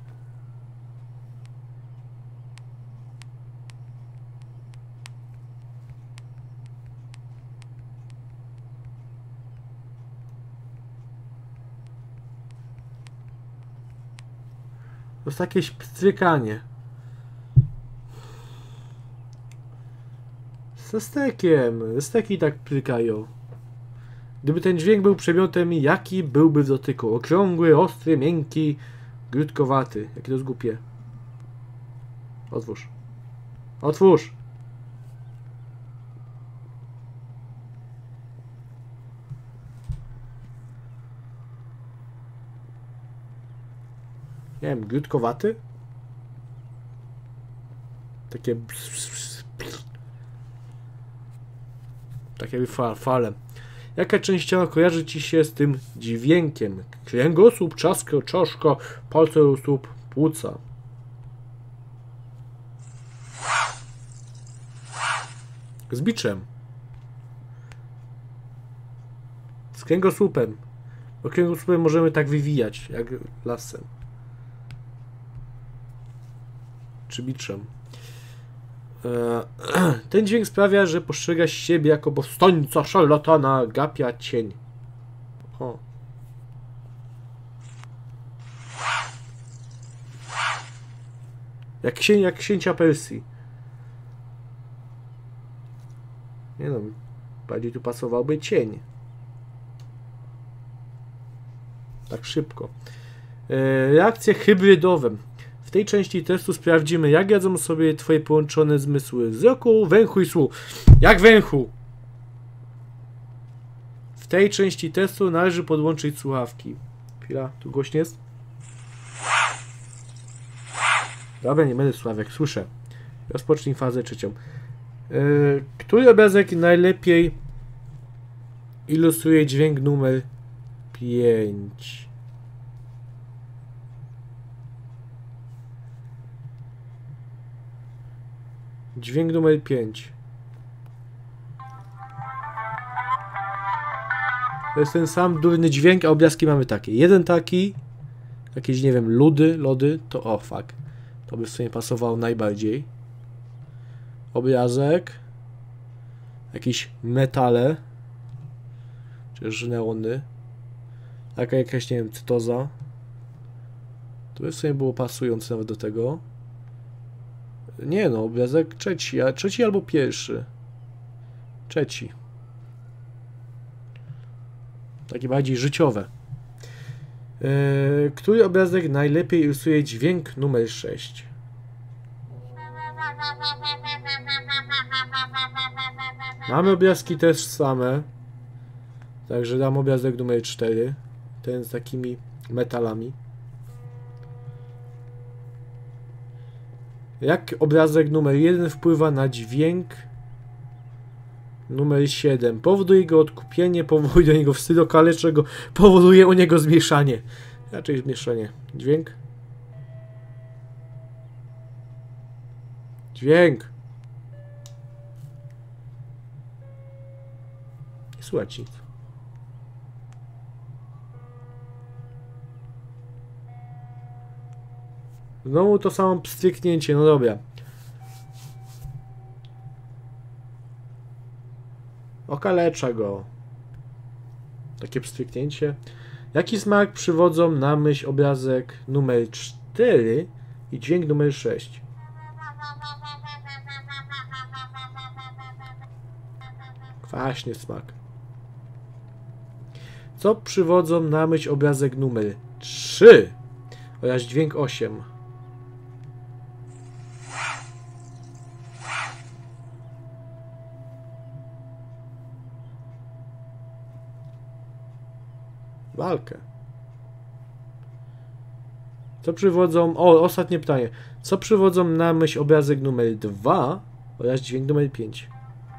To jest jakieś pstrykanie. Ze stekiem. Steki tak prykają. Gdyby ten dźwięk był przedmiotem, jaki byłby w dotyku? Okrągły, ostry, miękki, grudkowaty. Jakie to jest głupie. Otwórz. Otwórz! Nie wiem, grudkowaty? Takie... Takie fale. Jaka część ciała kojarzy ci się z tym dźwiękiem? Kręgosłup, czasko, czaszka, palce u stóp, płuca. Z biczem. Z kręgosłupem. Bo kręgosłupem możemy tak wywijać, jak lasem. Czy biczem. Ten dźwięk sprawia, że postrzegasz siebie jako powstańca, szarlatana, gapia, cień. O. Jak księcia Persji. Nie no, bardziej tu pasowałby cień. Tak szybko. Reakcje hybrydowe. W tej części testu sprawdzimy, jak radzą sobie twoje połączone zmysły wzroku, węchu i słuchu. Jak węchu? W tej części testu należy podłączyć słuchawki. Chwila, tu głośniej jest. Dobra, nie będę słuchawek, słyszę. Rozpocznij fazę trzecią. Który obrazek najlepiej ilustruje dźwięk numer 5? Dźwięk numer 5. To jest ten sam durny dźwięk, a obrazki mamy takie. Jeden taki, jakieś, nie wiem, lody, to o, fuck. To by w sumie pasowało najbardziej. Obrazek. Jakieś metale. Czy neony. Jakaś, nie wiem, cytoza. To by w sumie było pasujące nawet do tego. Nie no, obrazek trzeci albo pierwszy. Trzeci. Takie bardziej życiowe. Który obrazek najlepiej ilustruje dźwięk numer 6? Mamy obrazki też same. Także dam obrazek numer 4. Ten z takimi metalami. Jak obrazek numer 1 wpływa na dźwięk numer 7? Powoduje go odkupienie, powoduje do niego wstyd, okaleczy go, powoduje u niego zmieszanie. Raczej zmieszanie. Dźwięk? Dźwięk! Nie słuchać nic. Znowu to samo pstryknięcie, no dobra. Okalecza go. Takie pstryknięcie. Jaki smak przywodzą na myśl obrazek numer 4 i dźwięk numer 6? Kwaśny smak. Co przywodzą na myśl obrazek numer 3 oraz dźwięk 8? Walkę. Co przywodzą... O, ostatnie pytanie. Co przywodzą na myśl obrazek numer 2 oraz dźwięk numer 5?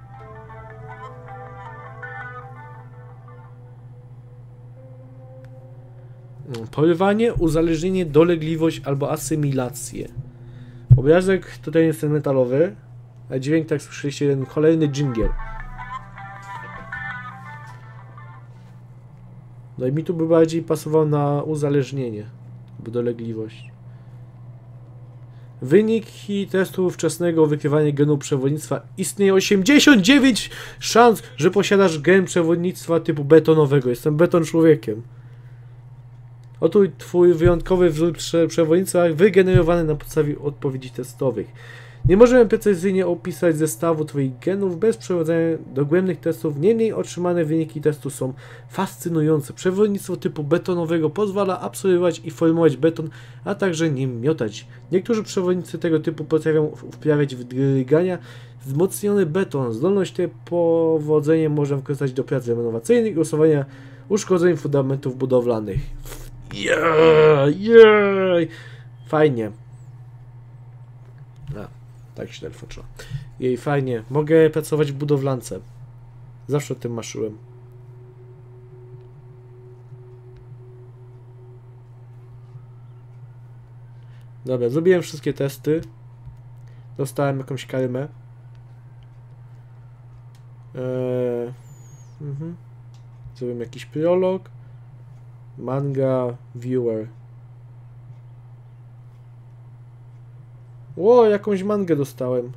Porwanie, uzależnienie, dolegliwość albo asymilację. Obrazek tutaj jest ten metalowy, a dźwięk, tak słyszeliście, ten cholerny dżingiel. No i mi tu by bardziej pasował na uzależnienie, albo dolegliwość. Wyniki testu wczesnego wykrywania genu przewodnictwa. Istnieje 89 szans, że posiadasz gen przewodnictwa typu betonowego. Jestem beton człowiekiem. Oto twój wyjątkowy wzór przewodnictwa wygenerowany na podstawie odpowiedzi testowych. Nie możemy precyzyjnie opisać zestawu twoich genów bez przeprowadzenia dogłębnych testów, niemniej otrzymane wyniki testu są fascynujące. Przewodnictwo typu betonowego pozwala absorbować i formować beton, a także nim miotać. Niektórzy przewodnicy tego typu potrafią wprawiać w drgania wzmocniony beton. Zdolność tę powodzeniem można wykorzystać do prac renowacyjnych i usuwania uszkodzeń fundamentów budowlanych. Jej! Fajnie. Tak się telefon. Jej, fajnie. Mogę pracować w budowlance. Zawsze o tym marzyłem. Dobra, zrobiłem wszystkie testy. Dostałem jakąś karmę. Zrobiłem jakiś prolog. Manga viewer. Ło, jakąś mangę dostałem.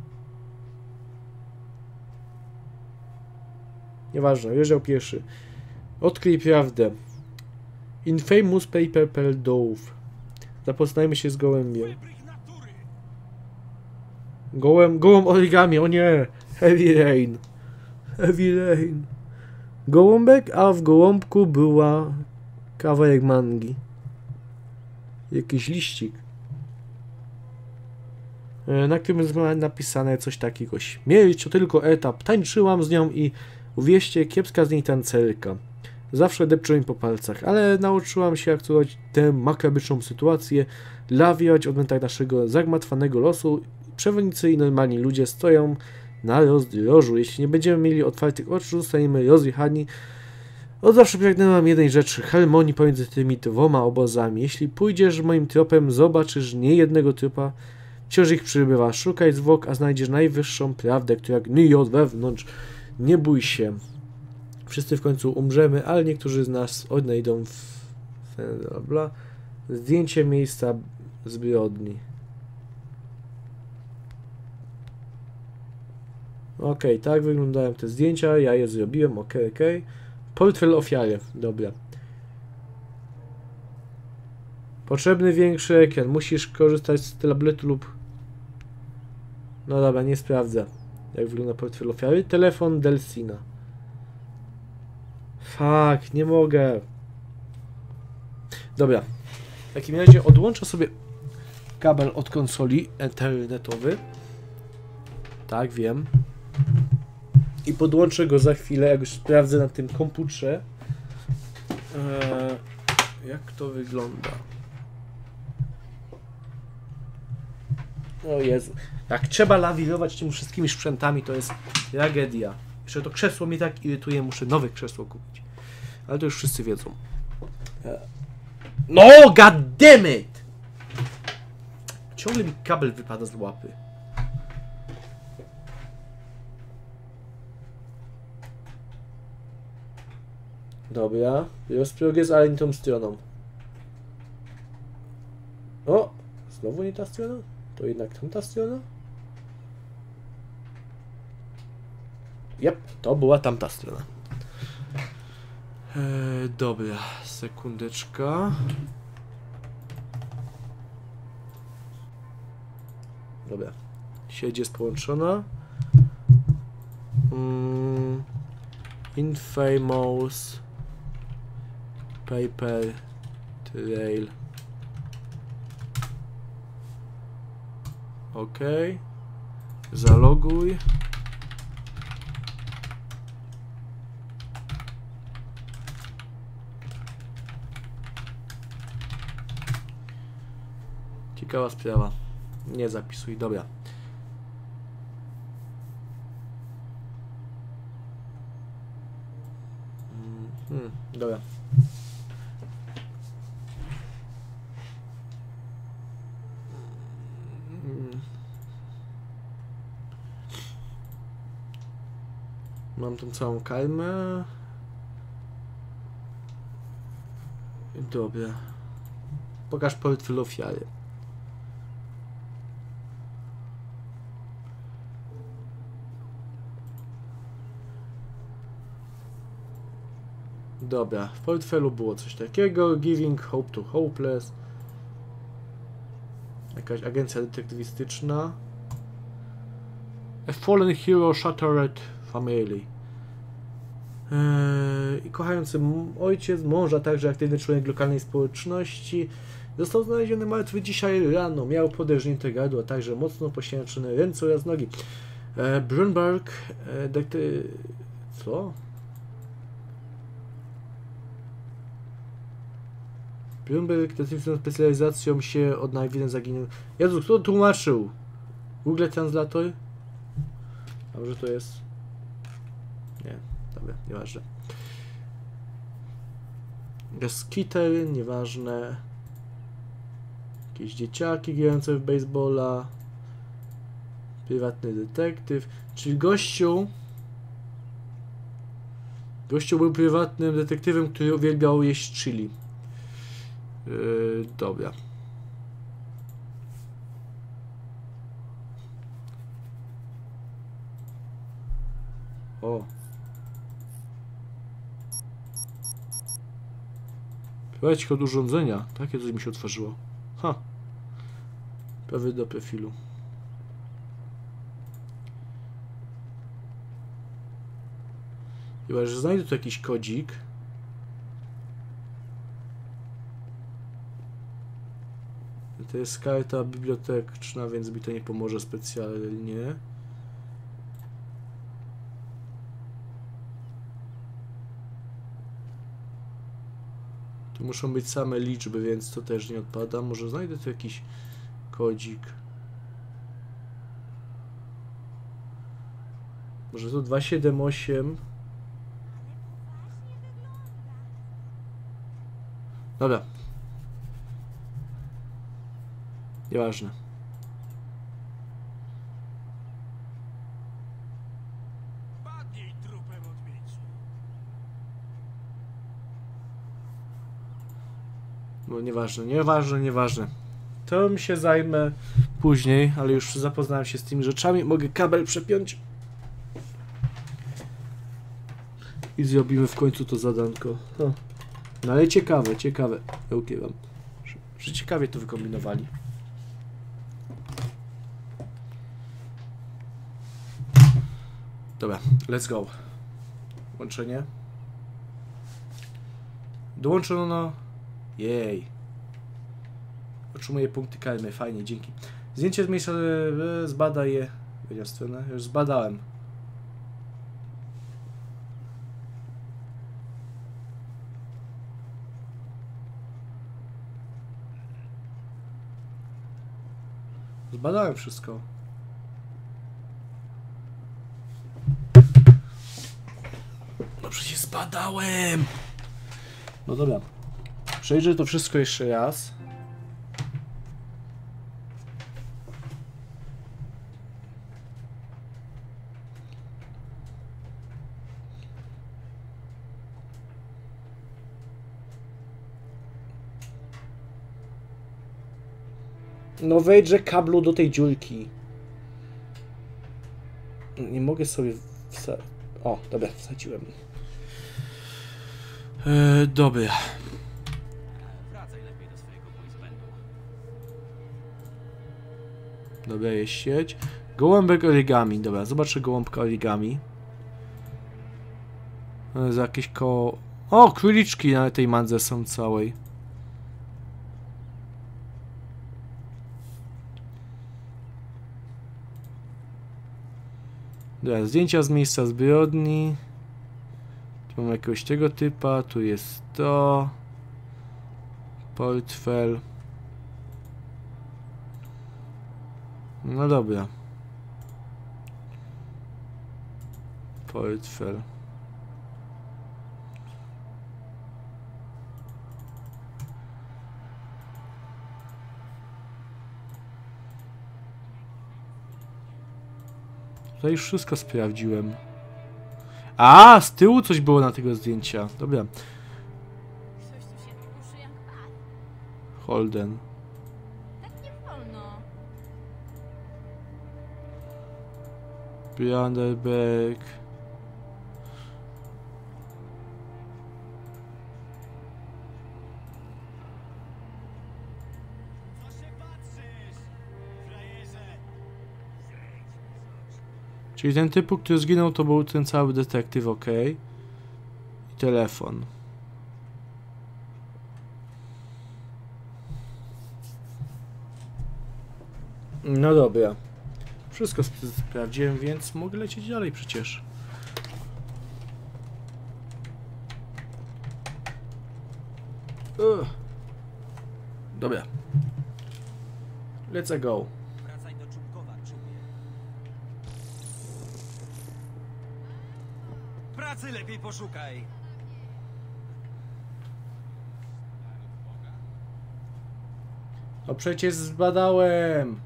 Nieważne, wjeżdżał pierwszy. Odkryj prawdę. Infamous Paper Pearl Dove. Zapoznajmy się z gołębiem. Gołąb origami, o nie! Heavy Rain. Heavy Rain. Gołąbek, a w gołąbku była kawałek mangi. Jakiś liścik. Na którym jest napisane coś takiego. Śmierć to tylko etap. Tańczyłam z nią i uwierzcie, kiepska z niej tancerka. Zawsze depczą mi po palcach, ale nauczyłam się akceptować tę makabryczną sytuację, lawiać od tak naszego zagmatwanego losu. Przewodnicy i normalni ludzie stoją na rozdrożu. Jeśli nie będziemy mieli otwartych oczu, zostaniemy rozjechani. Od zawsze pragnęłam jednej rzeczy, harmonii pomiędzy tymi dwoma obozami. Jeśli pójdziesz moim tropem, zobaczysz niejednego trupa. Wciąż ich przybywa. Szukaj zwłok, a znajdziesz najwyższą prawdę, która gnije od wewnątrz. Nie bój się. Wszyscy w końcu umrzemy, ale niektórzy z nas odnajdą bla. Zdjęcie miejsca zbrodni. Okej, tak wyglądają te zdjęcia. Ja je zrobiłem. Okej. Portfel ofiary. Dobra. Potrzebny większy ekran. Musisz korzystać z tabletu lub... No dobra, nie sprawdzę, jak wygląda portfel ofiary. Telefon Delsina. Fuck, nie mogę. Dobra. W takim razie odłączę sobie kabel od konsoli internetowy. Tak, wiem. I podłączę go za chwilę, jak już sprawdzę na tym komputerze. Jak to wygląda? O Jezu. Jak trzeba lawirować tymi wszystkimi sprzętami, to jest tragedia. Jeszcze to krzesło mnie tak irytuje, muszę nowe krzesło kupić. Ale to już wszyscy wiedzą. No, god damn it! Ciągle mi kabel wypada z łapy. Dobra, progres, ale nie tą stroną. O! Znowu nie ta strona? To jednak tamta strona? Jep, to była tamta strona. Dobra, sekundeczka. Dobra, sieć jest połączona. Infamous Paper Trail. OK. Zaloguj. Ciekawa sprawa. Nie zapisuj, dobra. Dobra. Mam tą całą karmę. Dobra. Pokaż portfel ofiary. Dobra, w portfelu było coś takiego. Giving hope to hopeless. Jakaś agencja detektywistyczna. A fallen hero shattered family. I kochający ojciec, mąż, a także aktywny członek lokalnej społeczności został znaleziony martwy dzisiaj rano. Miał poderżnięte gardło, a także mocno poświęcone ręce oraz nogi. Brunberg, co? Brunberg, detektywną specjalizacją się odnajdzie zaginął. Jezu, kto tłumaczył? Google Translator? A może to jest? Nie, dobra, nieważne. Skitter, nieważne. Jakieś dzieciaki grające w baseballa. Prywatny detektyw. Czyli gościu był prywatnym detektywem, który uwielbiał jeść chili. Dobra. O. Prowadź kod urządzenia. Takie coś mi się otworzyło. Ha. Prawy do profilu. Chyba, że znajdę tu jakiś kodzik. To jest karta biblioteczna, więc mi to nie pomoże specjalnie. Tu muszą być same liczby, więc to też nie odpada. Może znajdę tu jakiś kodzik. Może to 278. Dobra. Nieważne. Padnij trupem odmieńcu. No nieważne. To mi się zajmę później, ale już zapoznałem się z tymi rzeczami. Mogę kabel przepiąć. I zrobimy w końcu to zadanko. No ale ciekawe. Ja ukrywam, że ciekawie to wykombinowali. Dobra, let's go. Łączenie. Dołączono. Jej. Otrzymuję punkty karmy, fajnie, dzięki. Zdjęcie z miejsca, zbadaj je. Powiedział stronę, już zbadałem. Zbadałem wszystko. No przecież zbadałem! No dobra. Przejrzę to wszystko jeszcze raz. No wejdźże kablu do tej dziurki. Nie mogę sobie o, dobra, wsadziłem. Dobra. Wracaj lepiej do swojego boysbandu. Dobra, jest sieć. Gołąbek origami. Dobra, zobaczę gołąbka origami. Za jakieś koło... O, króliczki na tej mandze są całej. Dobra, zdjęcia z miejsca zbrodni. Tu mam jakiegoś tego typa, tu jest to. Portfel. No dobra. Portfel. Tutaj już wszystko sprawdziłem. A, z tyłu coś było na tego zdjęcia. Dobra. Coś tu się kuszy jak pan. Holden. Tak nie wolno. Brandenburg. Co się patrzysz, frajerze? Zejdź mi z oczu. Czyli ten typu, który zginął, to był ten cały detektyw, ok. I telefon. No dobra. Wszystko sprawdziłem, więc mogę lecieć dalej przecież. Dobra. Let's go. Wracaj do Czubkowa, czubie. Pracy lepiej poszukaj. No przecież zbadałem.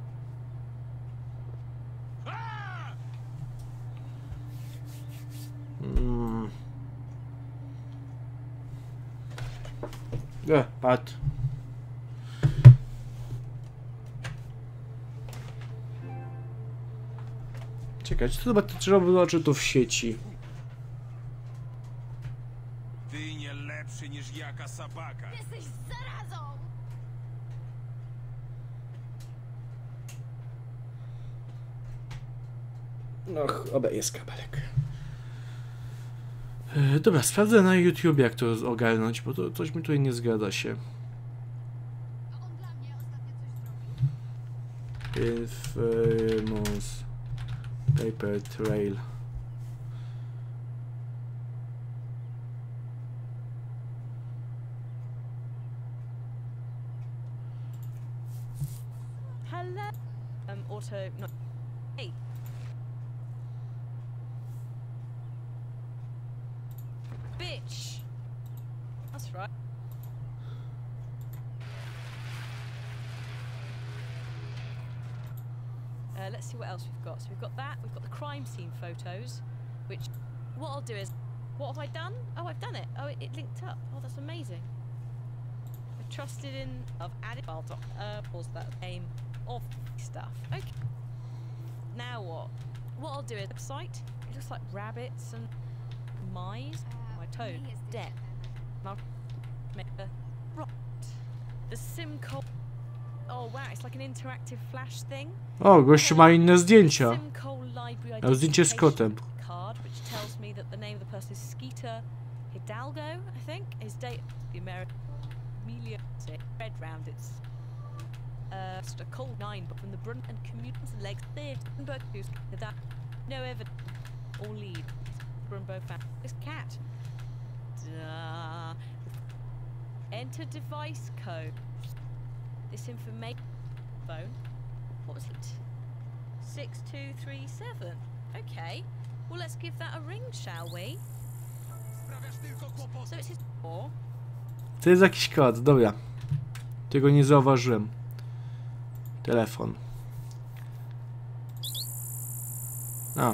Patrz. Czekaj, czy zobaczę to w sieci. Ty nie lepszy niż jaka sabaka. Jesteś zarazą! No, obe jest kabelek. Dobra, sprawdzę na YouTube, jak to ogarnąć, bo to coś mi tutaj nie zgadza się. A on dla mnie ostatnio coś zrobił. Infamous Paper Trail. Hello. Auto. Not. Hey. Bitch. That's right. Let's see what else we've got. So we've got that. We've got the crime scene photos, which what I'll do is, what have I done? Oh, I've done it. Oh, it linked up. Oh, that's amazing. I've trusted in. I've added file doc. Pause that name of stuff. Okay. Now what? What I'll do is website. It looks like rabbits and mice. My toad. Nie jesteś Dead. ten. Make a right. The sim code. Oh wow, it's like an interactive flash thing. O, gościu ma inne zdjęcia. Simcoe Library Miał zdjęcie z kotem. identification card, which tells me that the name of the person is Skeeter Hidalgo, I think. His date, the American Amelia, red round. It's just a cold 9, but from the brunt and commutants legs there. Brunberg who's that no evidence or lead. Brunbo found this cat. Duh. Enter device code. This information phone. What was it? 6237. Okay. Well, let's give that a ring, shall we? Sprawiasz tylko kłopoty. So it's his door. To jest jakiś kod, dobra. Tego nie zauważyłem. Telefon. A.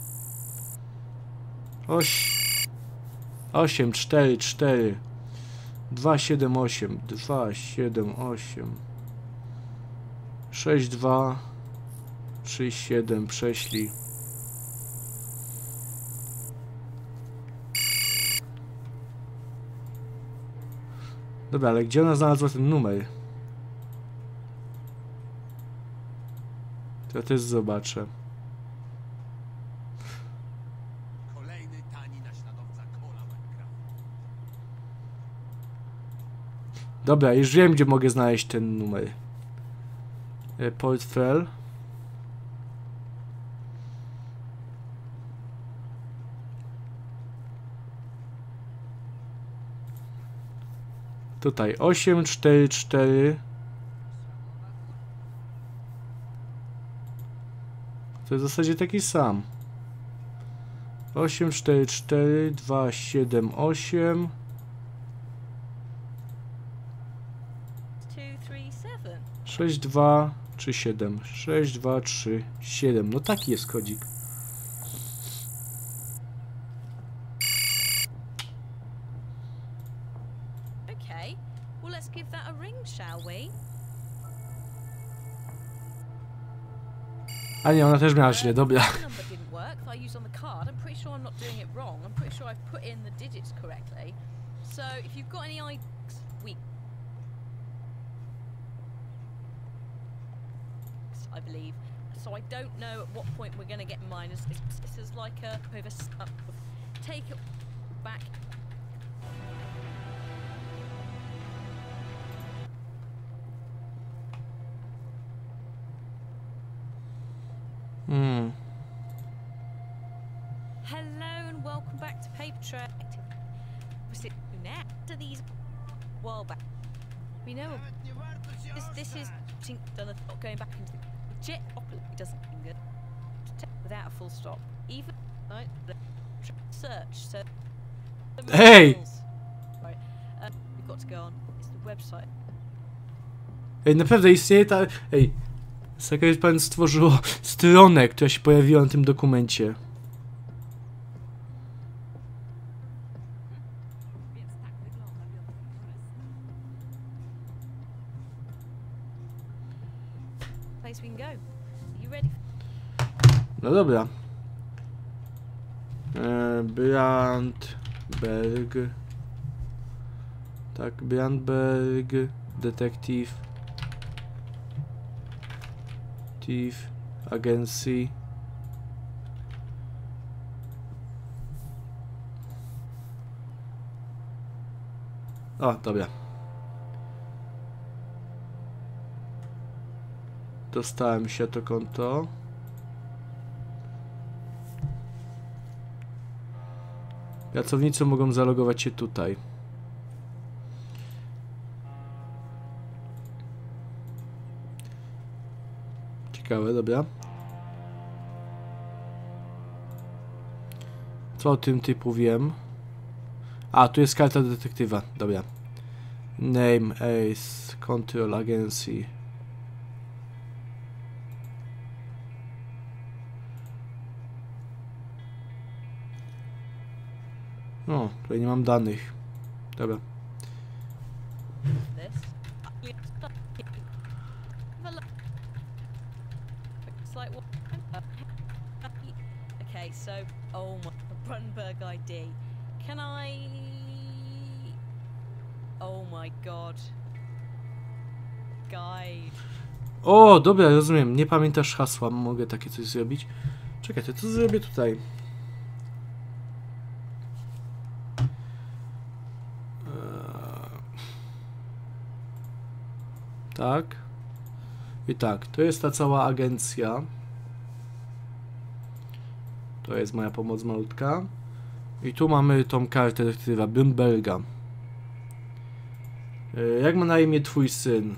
8, 4, 4. 2, 7, 8. 2, 7, 8. 6, 2. 3, 7. Prześlij. Dobra, ale gdzie ona znalazła ten numer? To ja też zobaczę. Kolejny tani naśladowca kola. Dobra, już wiem, gdzie mogę znaleźć ten numer. Portfel. Tutaj 844. To jest w zasadzie taki sam. 844 278 237. 6237 6237. No taki jest kodzik. Okay, well let's give that a ring, shall we? A nie, ona też miała źle, dobra. The number didn't work that I used on the card. I'm pretty sure I'm not doing it wrong. I'm pretty sure I've put in the digits correctly. So if you've got any ideas, I believe. So I don't know at what point we're going to get minus. This is like a over. Take it back. Hello and welcome back to Paper Trail. Was it now? To these while back. We know Nawet nie warto się this is done going back into the jet opposite doesn't seem good. Without a full stop. Even right search so Hey! Right. We've got to go on. It's the website. Ej, naprawdę istnieje ta... Ej, Secret Pan stworzyło stronę, która się pojawiła na tym dokumencie. Więc tak wygląda place we can go. Are you ready? No dobra. Brandberg. Tak, Brandberg. Detective. Thief. Agency. O, dobra. Dostałem się to konto. Pracownicy mogą zalogować się tutaj. Ciekawe, dobra. Co o tym typu wiem? A, tu jest karta detektywa, dobra. Name, Ace, Control Agency. No, tutaj nie mam danych. Dobra. This. It's like what? Okay, so oh my Brunberg ID. Can I? Oh my god. Guide. O, dobra, rozumiem. Nie pamiętasz hasła. Mogę takie coś zrobić. Czekaj, to co zrobię tutaj? Tak. I tak, to jest ta cała agencja. To jest moja pomoc malutka. I tu mamy tą kartę detektywa Brunberga. Jak ma na imię twój syn?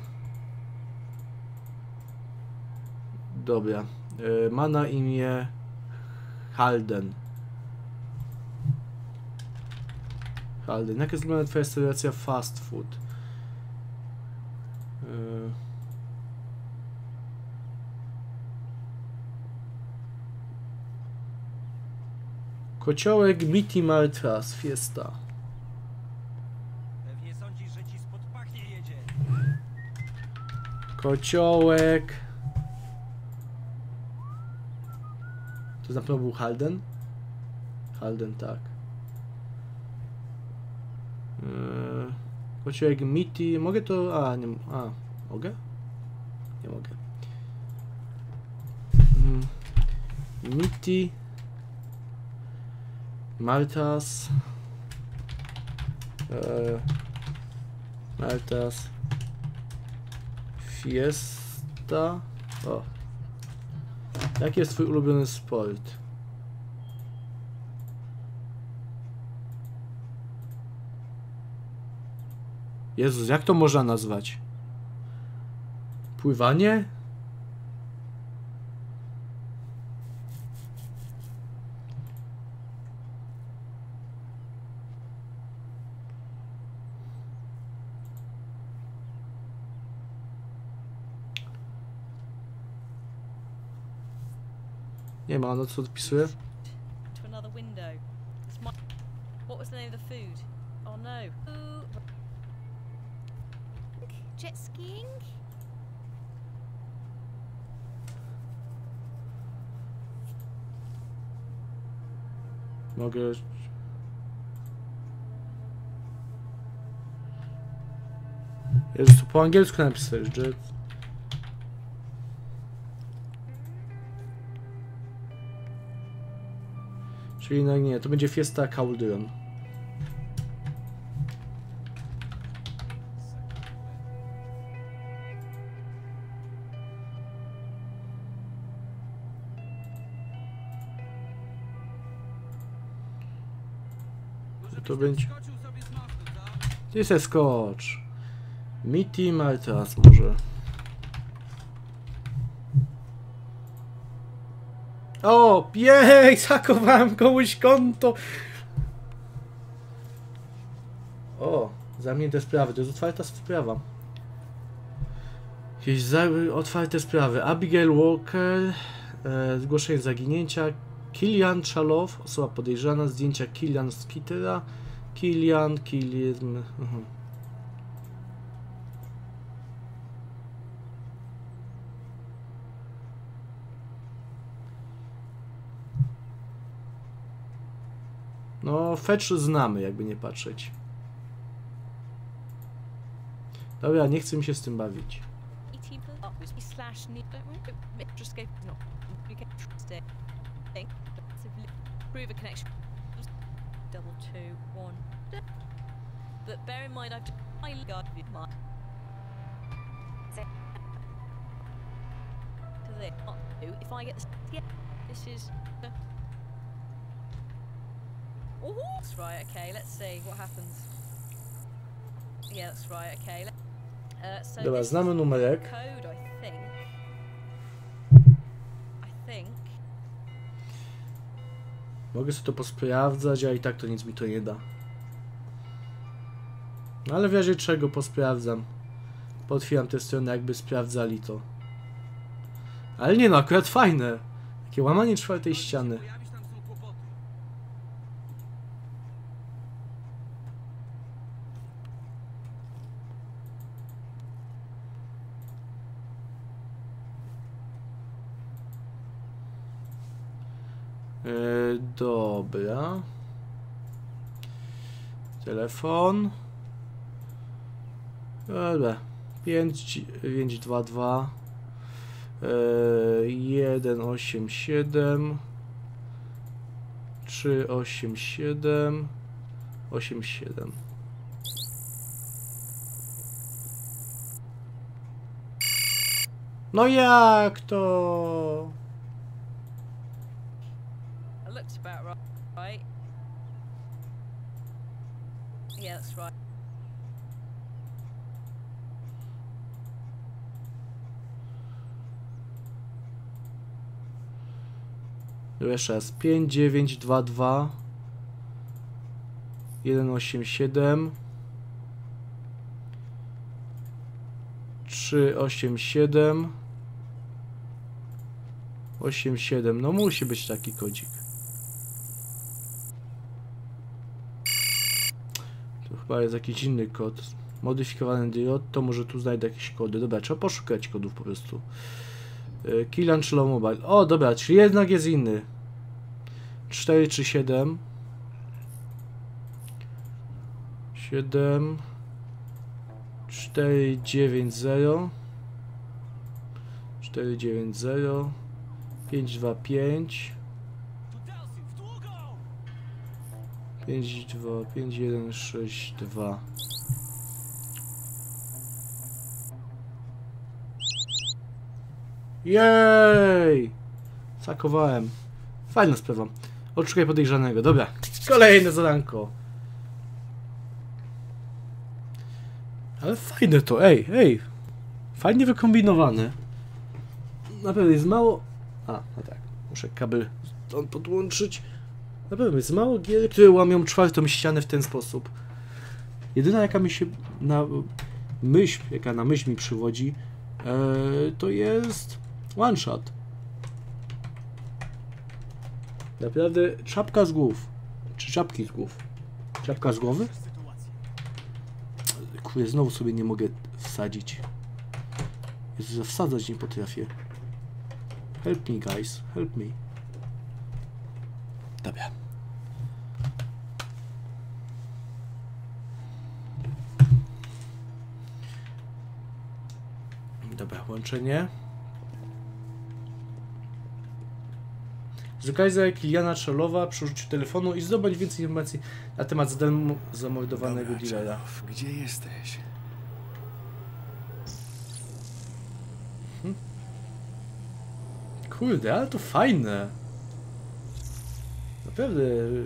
Dobra. Ma na imię Halden. Halden. Jak jest wygląda twoja restauracja fast food? Kociołek Mitty Maltras Fiesta. Pewnie sądzisz, że ci spod pachnie jedzie. Kociołek. To na pewno był Halden? Halden, tak. Kociołek Mitty. Mogę to... A, nie... A, mogę? Nie mogę. Mitty Maltras. Ale teraz Fiesta. O. Jaki jest twój ulubiony sport? Jezus, jak to można nazwać? Pływanie? Nie ma, no co odpisuje? To another window. It's my... What was the name of the food? Oh no. Ooh. Jet skiing? Mogę... Jezu, to po angielsku napisałeś, jet. Czyli no nie, to będzie Fiesta Calderon. To będzie... Skoczył sobie z mostu, co? Ty se skocz. Mitty Maltas może. O, jej, zakowałem komuś konto. O, zamknięte sprawy, to jest otwarta sprawa. Jakieś otwarte sprawy. Abigail Walker, zgłoszenie zaginięcia. Kilian Chalow, osoba podejrzana, zdjęcia Kilian Skittera. Kilian. No, Fetch znamy, jakby nie patrzeć. Dobra, nie chcę mi się z tym bawić. Prove a connection. Double 2 1. But bear in mind, I got my. To this. If I get this, yeah, this is. Oh, that's right. Okay, let's see what happens. Yeah, that's right. Okay. So Dobra, this znamy numerek. code, I think. Mogę sobie to posprawdzać, a i tak to nic mi to nie da. No ale w razie czego posprawdzam. Potwieram tę stronę, jakby sprawdzali to. Ale nie no, akurat fajne. Takie łamanie czwartej ściany. Pojawisz, tam są kłopoty. Dobra. Telefon. Dobra. 522 187 387 87. No jak to? It looks about right. Yeah, that's right. Jeszcze raz. 5922 187 387 87. No musi być taki kodzik. To chyba jest jakiś inny kod. Modyfikowany diod, to może tu znajdę jakieś kody. Dobra, trzeba poszukać kodów po prostu. Kilian Chalow Mobile. O, dobra, czyli jednak jest inny. 437 7 490 490 525 Tu Delsin, w długą! 52 5162. Jej! Zakowałem. Fajna sprawa. Odszukaj podejrzanego. Dobra. Kolejne zadanko. Ale fajne to, ej. Fajnie wykombinowane. Naprawdę jest mało... A, no tak. Muszę kabel stąd podłączyć. Naprawdę jest mało gier, które łamią czwartą ścianę w ten sposób. Jedyna jaka mi się na myśl mi przywodzi, to jest One Shot. Naprawdę czapka z głów. Czy czapki z głów? Czapka z głowy? Kurde, znowu sobie nie mogę wsadzić. Jezu, że wsadzać nie potrafię. Help me, guys. Help me. Dobra. Dobra, łączenie. Zlokalizuj Kiliana Czolowa przy użyciu telefonu i zdobądź więcej informacji na temat zamordowanego dealera. Gdzie jesteś? Kurde, ale to fajne. Naprawdę.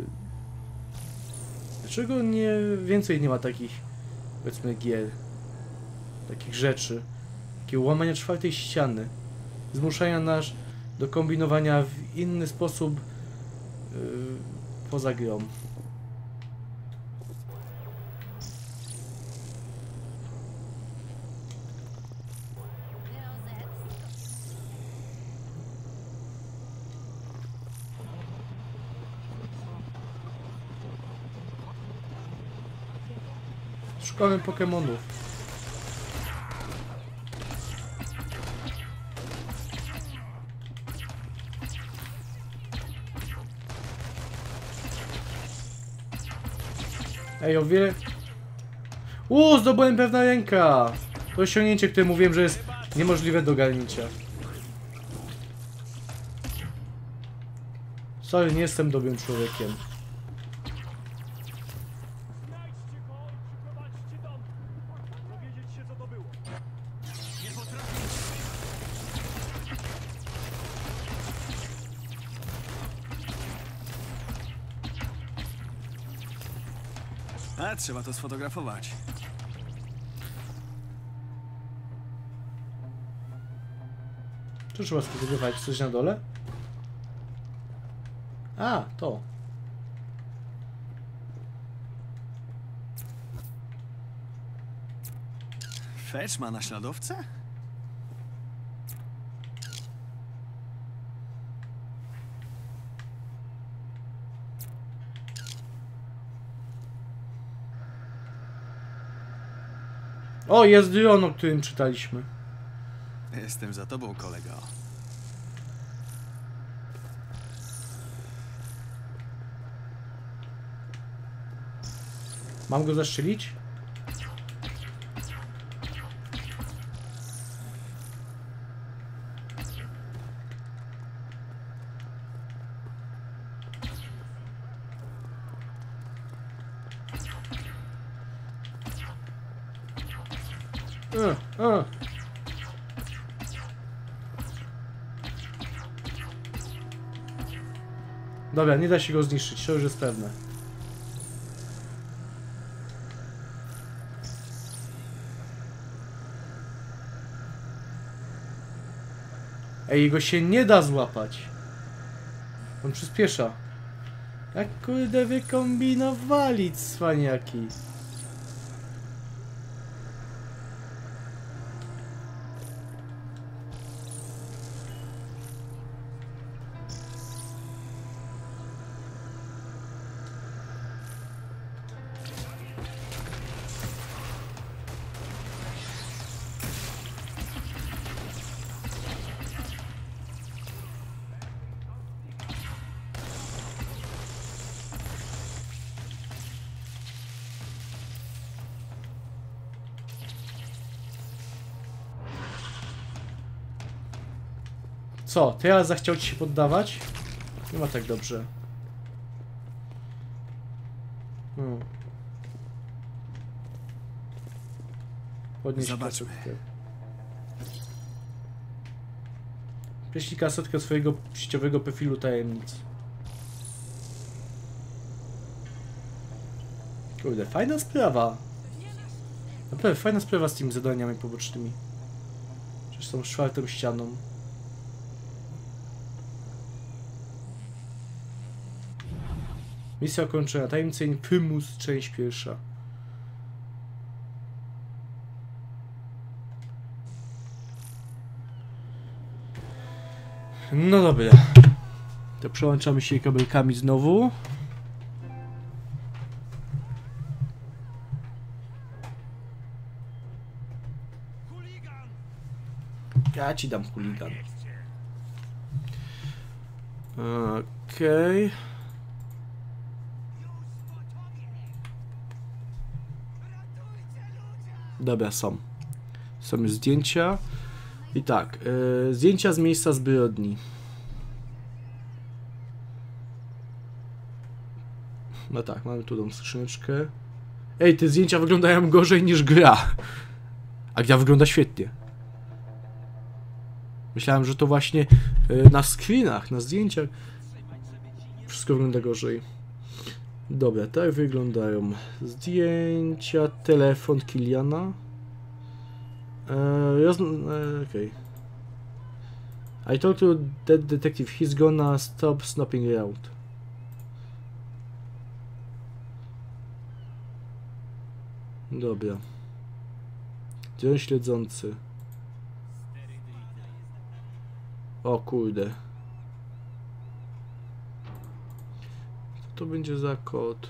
Dlaczego więcej nie ma takich, powiedzmy, gier? Takich rzeczy. Takiego łamania czwartej ściany. Zmuszania nas do kombinowania w inny sposób poza grą. Szukamy Pokemonów. Ej, o wiele... zdobyłem pewna ręka! To osiągnięcie, które mówiłem, że jest niemożliwe do ogarnięcia. Sorry, nie jestem dobrym człowiekiem. Znajdźcie go i przyprowadźcie do mnie. Dowiedzieć się, co to było. Nie potrafię. A, trzeba to sfotografować. Czy trzeba sfotografować coś na dole? A, to. Fetch ma naśladowcę? O, jest Dion, o którym czytaliśmy. Jestem za tobą, kolego. Mam go zastrzelić? Dobra, nie da się go zniszczyć, to już jest pewne. Ej, jego się nie da złapać. On przyspiesza. Jak kurde wykombinowali cwaniaki. Co? Teraz zachciał ci się poddawać? Nie ma tak dobrze. Podnieś Zobaczmy. placówkę. Wyślij kasetkę swojego sieciowego profilu tajemnic. Kurde, fajna sprawa. Naprawdę fajna sprawa z tymi zadaniami pobocznymi. Przecież są czwartą ścianą. Misja ukończona. Tajemnica Infamous, część pierwsza. No dobra. To przełączamy się kabelkami znowu. Chuligan! Ja ci dam chuligan. Okej. Dobra, są. Są już zdjęcia. I tak, zdjęcia z miejsca zbrodni. No tak, mamy tu tą skrzyneczkę. Ej, te zdjęcia wyglądają gorzej niż gra. A gra wygląda świetnie. Myślałem, że to właśnie na screenach, na zdjęciach wszystko wygląda gorzej. Dobra, tak wyglądają zdjęcia, telefon Kiliana. Okay. I talked to that detective, he's gonna stop snooping around. Dobra. Dron śledzący. O kurde. Co to będzie za kod?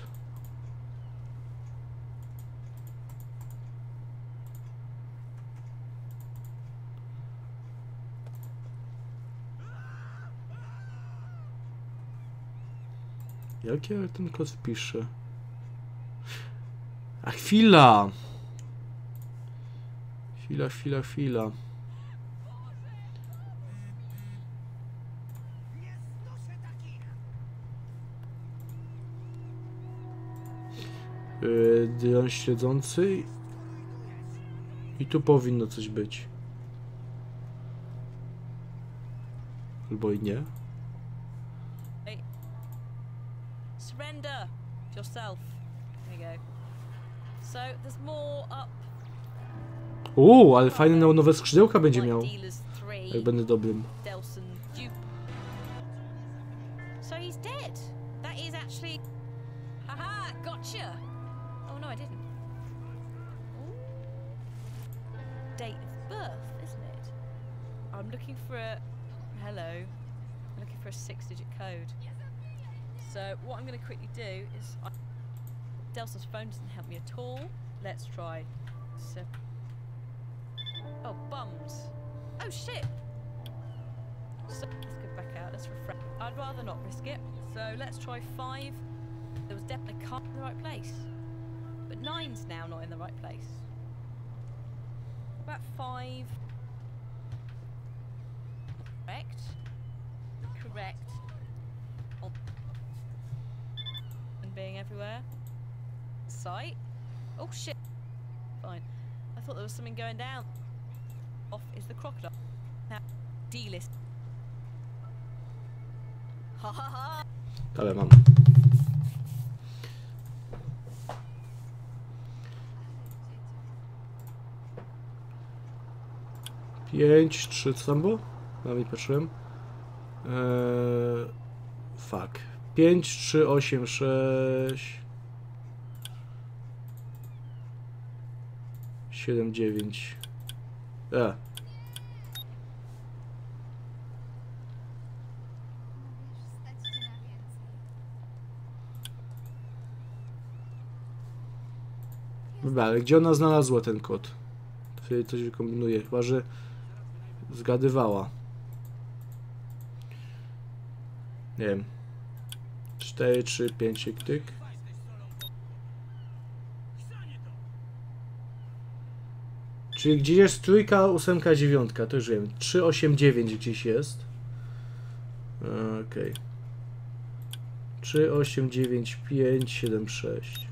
Jak ja ten kod wpiszę? A chwila! Chwila. Dron śledzący. I tu powinno coś być. Albo i nie. Surrender yourself. There you go. So there's more up. Ale fajne nowe skrzydełka będzie like miał. Dealers 3, Jak będę dobrym. Delson Duke. So he's dead. That is actually. Haha, gotcha. Oh no, I didn't. Ooh. Date of birth, isn't it? I'm looking for a. Hello. I'm looking for a 6-digit code. So what I'm going to quickly do is. Delson's phone doesn't help me at all. Let's try. Oh, bums. Oh shit! So let's go back out, let's refresh. I'd rather not risk it. So let's try 5. There was definitely a card in the right place. But 9's now not in the right place. About 5. Correct. Oh. And being everywhere. Sight. Oh shit. Fine. I thought there was something going down. Off is the crocodile. Now, D-list. Ha ha ha! Ale mam. Pięć, 3, co tam było? Nawet nie patrzyłem. Fuck. 5, 3, 8, 6... 7, 9. Mówisz, stać cię na więcej. Dobra, ale gdzie ona znalazła ten kod? Wtedy coś wykombinuje, chyba że zgadywała. Nie wiem. 4, 3, 5 tyk. Czyli gdzie jest 3, 8, 9, to już wiem. 3, 8, 9 gdzieś jest. Okej. 3, 8, 9, 5, 7, 6.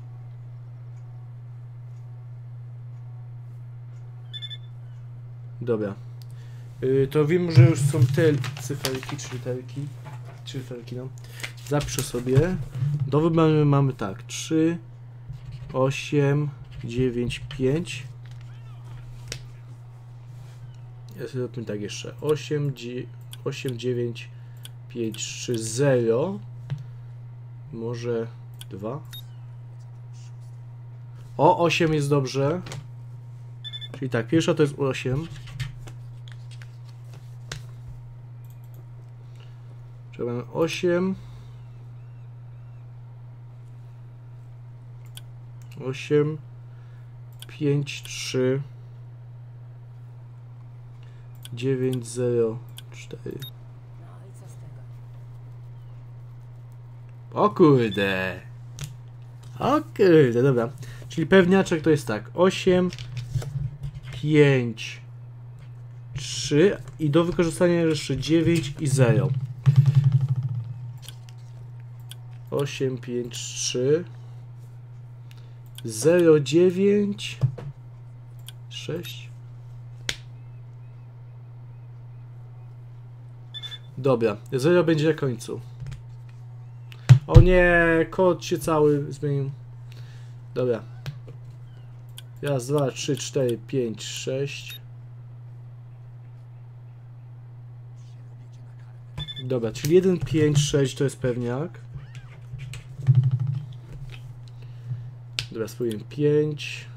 Dobra. To wiem, że już są te cyferki, cyferki, no. Zapiszę sobie. Do wyboru mamy tak, 3, 8, 9, 5. Ja sobie zrobię tak jeszcze. 8, 9, 5, 3, 0. Może 2. O, 8 jest dobrze. Czyli tak, pierwsza to jest 8. Czyli mamy 8. 8, 5, 3, 9, 0, 4. No i co z tego? O kurde. O kurde, dobra. Czyli pewniaczek to jest tak. 8, 5, 3 i do wykorzystania jeszcze 9 i 0. 8, 5, 3, 0, 9, 6. Dobra, 0 będzie na końcu. O nie, kod się cały zmienił. Dobra. Raz, 2, 3, 4, 5, 6. Dobra, czyli 1, 5, 6 to jest pewniak. Dobra, spróbuję 5.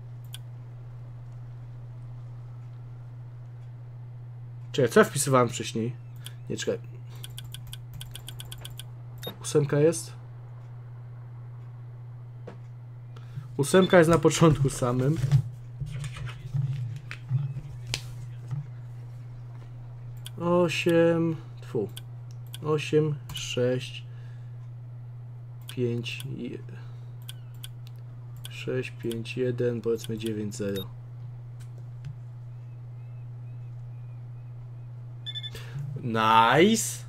Czekaj, co ja wpisywałem wcześniej? Nie, czekaj. 8 jest? 8 jest na początku samym. Osiem, 6, 5, 6, 5, 1, powiedzmy 9, 0. Nice.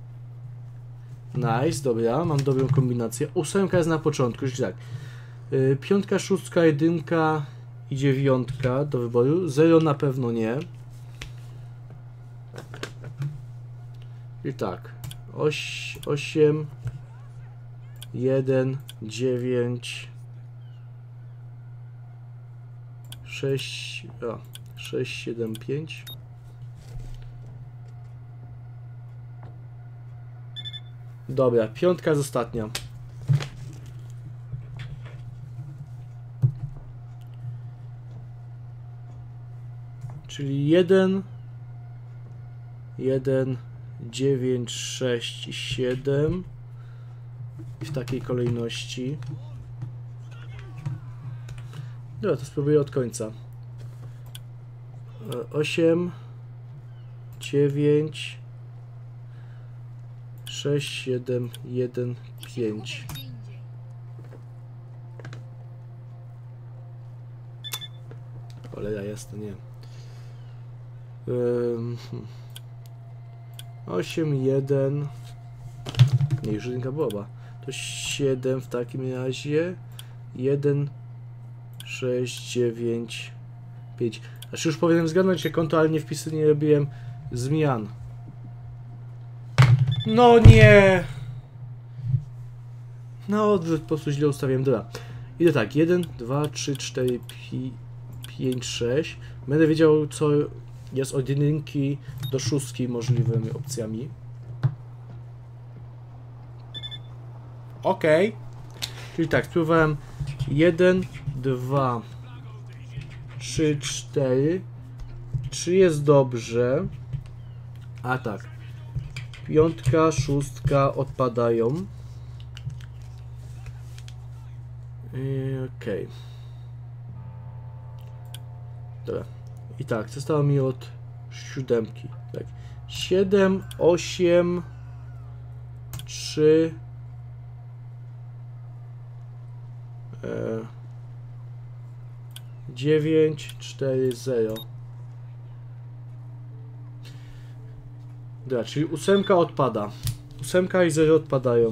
Nice, dobra, mam dobrą kombinację. 8 jest na początku, czyli tak. 5, 6, 1 i 9 do wyboru. 0 na pewno nie. I tak. 8, 1, 9, 6, 7, 5. Dobra, 5 jest ostatnia. Czyli 1, 9, 6 i 7. I w takiej kolejności. Dobra, to spróbuję od końca. 8, 9, 6, 7, 1, 5. Gdzie indziej. Cholera jest, to nie. 8, 1. Nie, już jedynka była. To 7 w takim razie. 1, 6, 9, 5. Znaczy już powinienem zgadnąć się konto, ale nie robiłem zmian. No nie! No odwrót, po prostu źle ustawiłem. Dobra. Idę tak. 1, 2, 3, 4, 5, 6. Będę wiedział, co jest od 1 do 6 możliwymi opcjami. Ok. Czyli tak, spróbowałem 1, 2, 3, 4. 3 jest dobrze. A tak. 5, 6 odpadają. Okej. Dobra. I tak, zostało mi od 7. Tak. 7, 8, 3, 9, 4, 0. Dobra, czyli 8 odpada. 8 i 0 odpadają.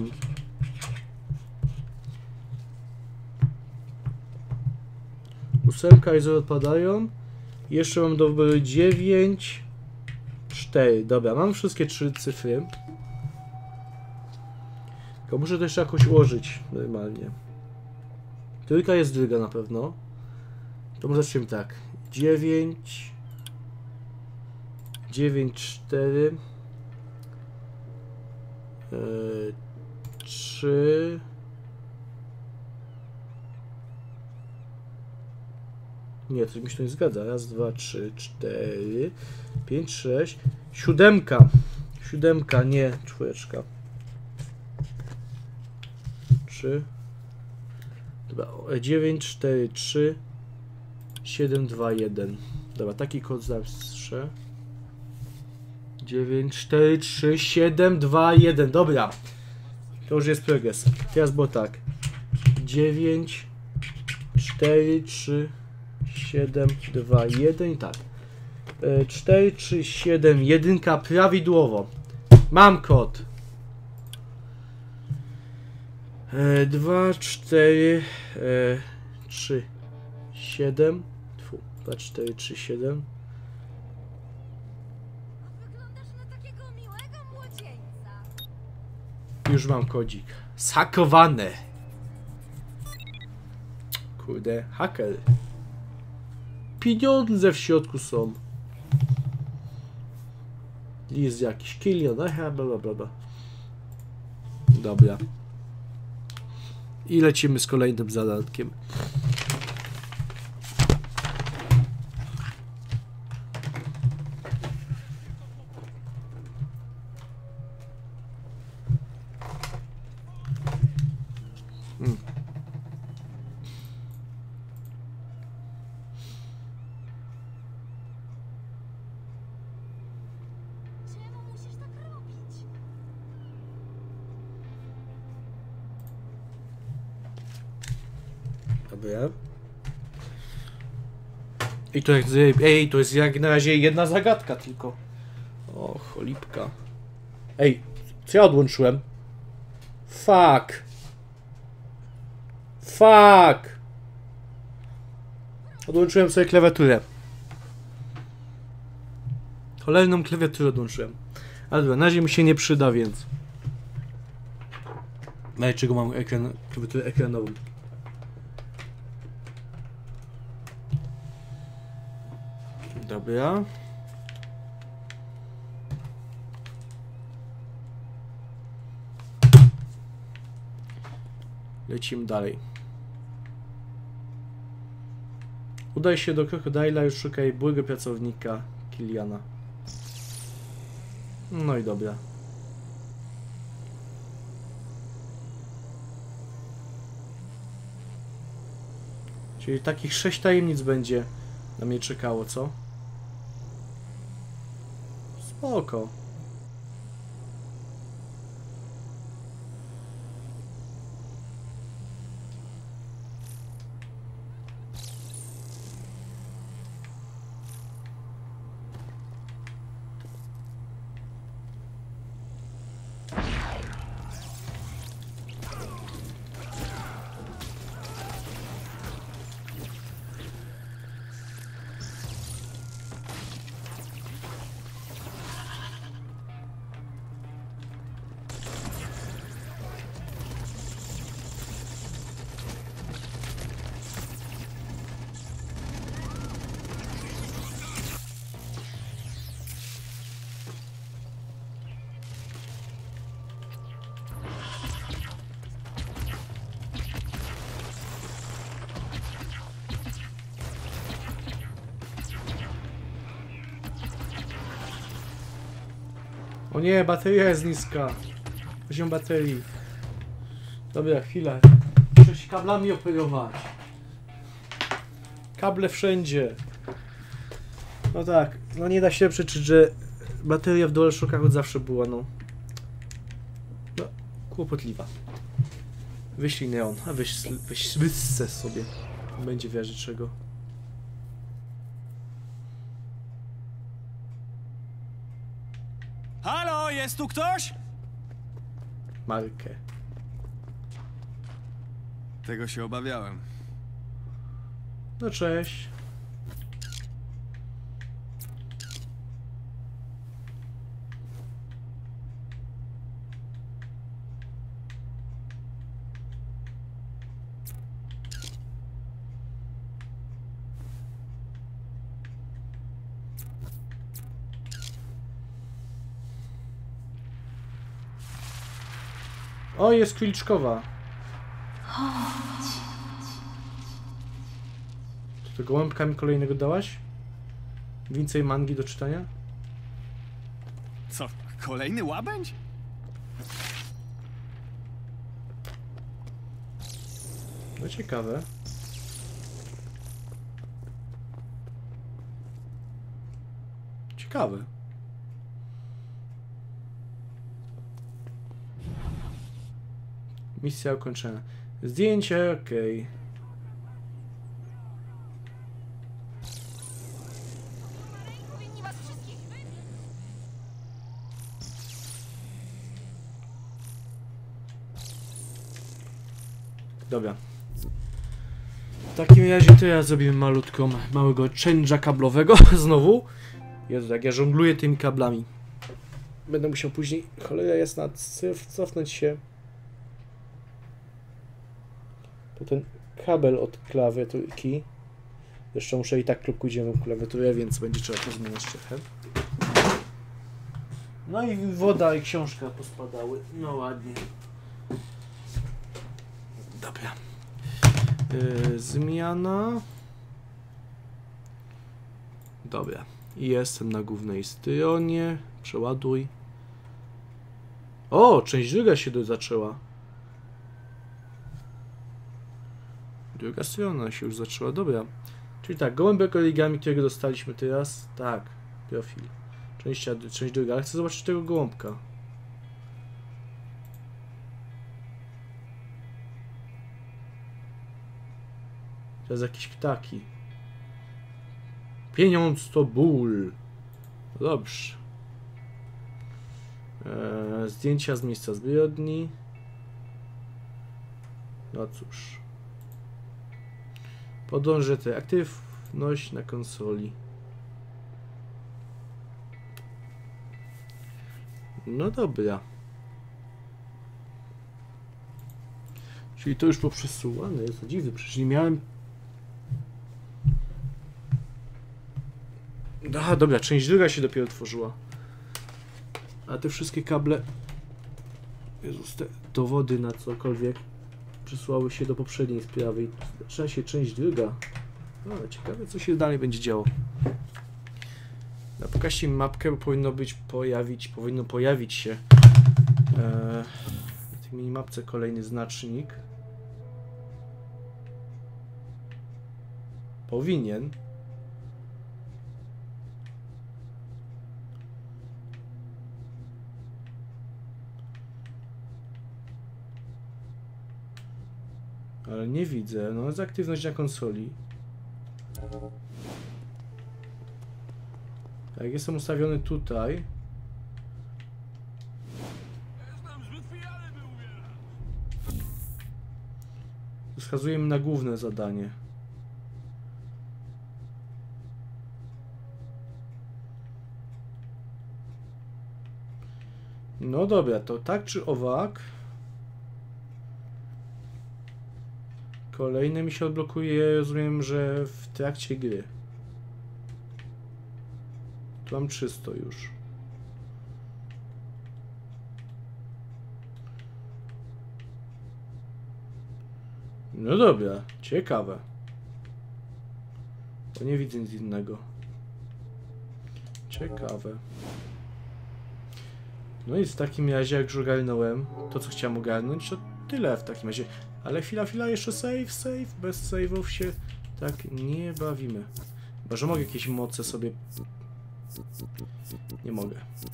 Ósemka i 0 odpadają. Jeszcze mam do wyboru 9, 4. Dobra, mam wszystkie 3 cyfry. Tylko muszę to jeszcze jakoś ułożyć normalnie. Trójka jest druga na pewno. To może zacznijmy tak. 9 4 3 Nie, coś mi się to nie zgadza. Raz, 2, 3, 4 5, 6 7. 7, nie, 4. 3 Dobra, 9, 4, 3 7, 2, 1. Dobra, taki kod zawsze. 9, 4, 3, 7, 2, 1. Dobra. To już jest progres. Teraz było tak. 9, 4, 3, 7, 2, 1 i tak. 4, 3, 7, 1 prawidłowo. Mam kod. 2, 4, 3, 7. 2, 4, 3, 7. Wyglądasz na takiego miłego młodzieńca. Już mam kodzik. Zhakowane. Kurde, haker. Pieniądze w środku są. List jakiś. Kilion, aha, bla bla bla. Dobra. I lecimy z kolejnym zadankiem. Czemu musisz tak robić? Dobra. I to jest, ej, to jest jak na razie jedna zagadka tylko. O, cholipka. Ej, co ja odłączyłem? Fuck. Fuck. Odłączyłem sobie klawiaturę. Cholerną klawiaturę odłączyłem. Ale dobra, na razie mi się nie przyda, więc... Ale czego mam ekran, klawiaturę ekranową? Dobra. Lecimy dalej. Udaj się do Krokodyla i szukaj byłego pracownika Kiliana. No i dobra. Czyli takich 6 tajemnic będzie na mnie czekało, co? Spoko. O nie, bateria jest niska. Poziom baterii. Dobra, chwila. Muszę się kablami operować. Kable wszędzie. No tak, no nie da się przeczyć, że bateria w DualShockach od zawsze była, no. No, kłopotliwa. Wyślij neon, a wyssę sobie. Będzie w razie czego. Halo, jest tu ktoś? Markę. Tego się obawiałem. No cześć. O, jest Kwilczkowa. To gołąbka mi kolejnego dałaś? Więcej mangi do czytania? Co, kolejny łabędź? No ciekawe. Ciekawe. Misja ukończona. Zdjęcie, okej. Powinni was wszystkich wybić. Dobra. W takim razie teraz zrobimy małego change'a kablowego znowu. Jezu, jak ja żongluję tymi kablami. Będę musiał później, cholera jasna, cofnąć się. To ten kabel od klawiaturki. Jeszcze muszę i tak kliknąć w klawiaturę, więc będzie trzeba to zmieniać trochę. No i woda i książka pospadały. No ładnie. Dobra. Zmiana. Dobra. I jestem na głównej stronie. Przeładuj. O, część druga się zaczęła. Druga strona się już zaczęła, dobra. Czyli tak, gołąbek origami, którego dostaliśmy teraz. Tak, profil. Część druga, ale chcę zobaczyć tego gołąbka. Teraz jakieś ptaki. Pieniądz to ból. No dobrze. Zdjęcia z miejsca zbrodni. No cóż. Podążę te aktywność na konsoli. No dobra. Czyli to już poprzesuwane, jest to dziwne, przecież nie miałem... Aha, dobra, część druga się dopiero tworzyła. A te wszystkie kable... Jezus, te dowody na cokolwiek przysłały się do poprzedniej sprawy i zaczyna się część druga. No, ale ciekawe, co się dalej będzie działo. No, pokażcie mi mapkę, bo powinno pojawić się na tej minimapce kolejny znacznik. Powinien. Ale nie widzę. No, jest aktywność na konsoli. Jak jestem ustawiony tutaj. Wskazuje mi na główne zadanie. No dobra, to tak czy owak. Kolejne mi się odblokuje, rozumiem, że w trakcie gry. Tu mam 300 już. No dobra, ciekawe. Bo nie widzę nic innego. Ciekawe. No i w takim razie, jak już ogarnąłem to, co chciałem ogarnąć, to tyle w takim razie. Ale chwila, jeszcze save. Bez save'ów się tak nie bawimy. Chyba, że mogę jakieś moce sobie... Nie mogę.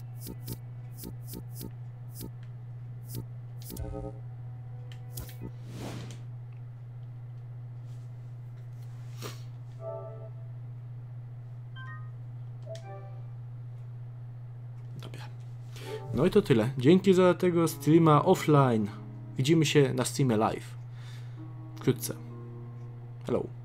Dobra. No i to tyle. Dzięki za tego streama offline. Widzimy się na streamie live. Wkrótce. Hello.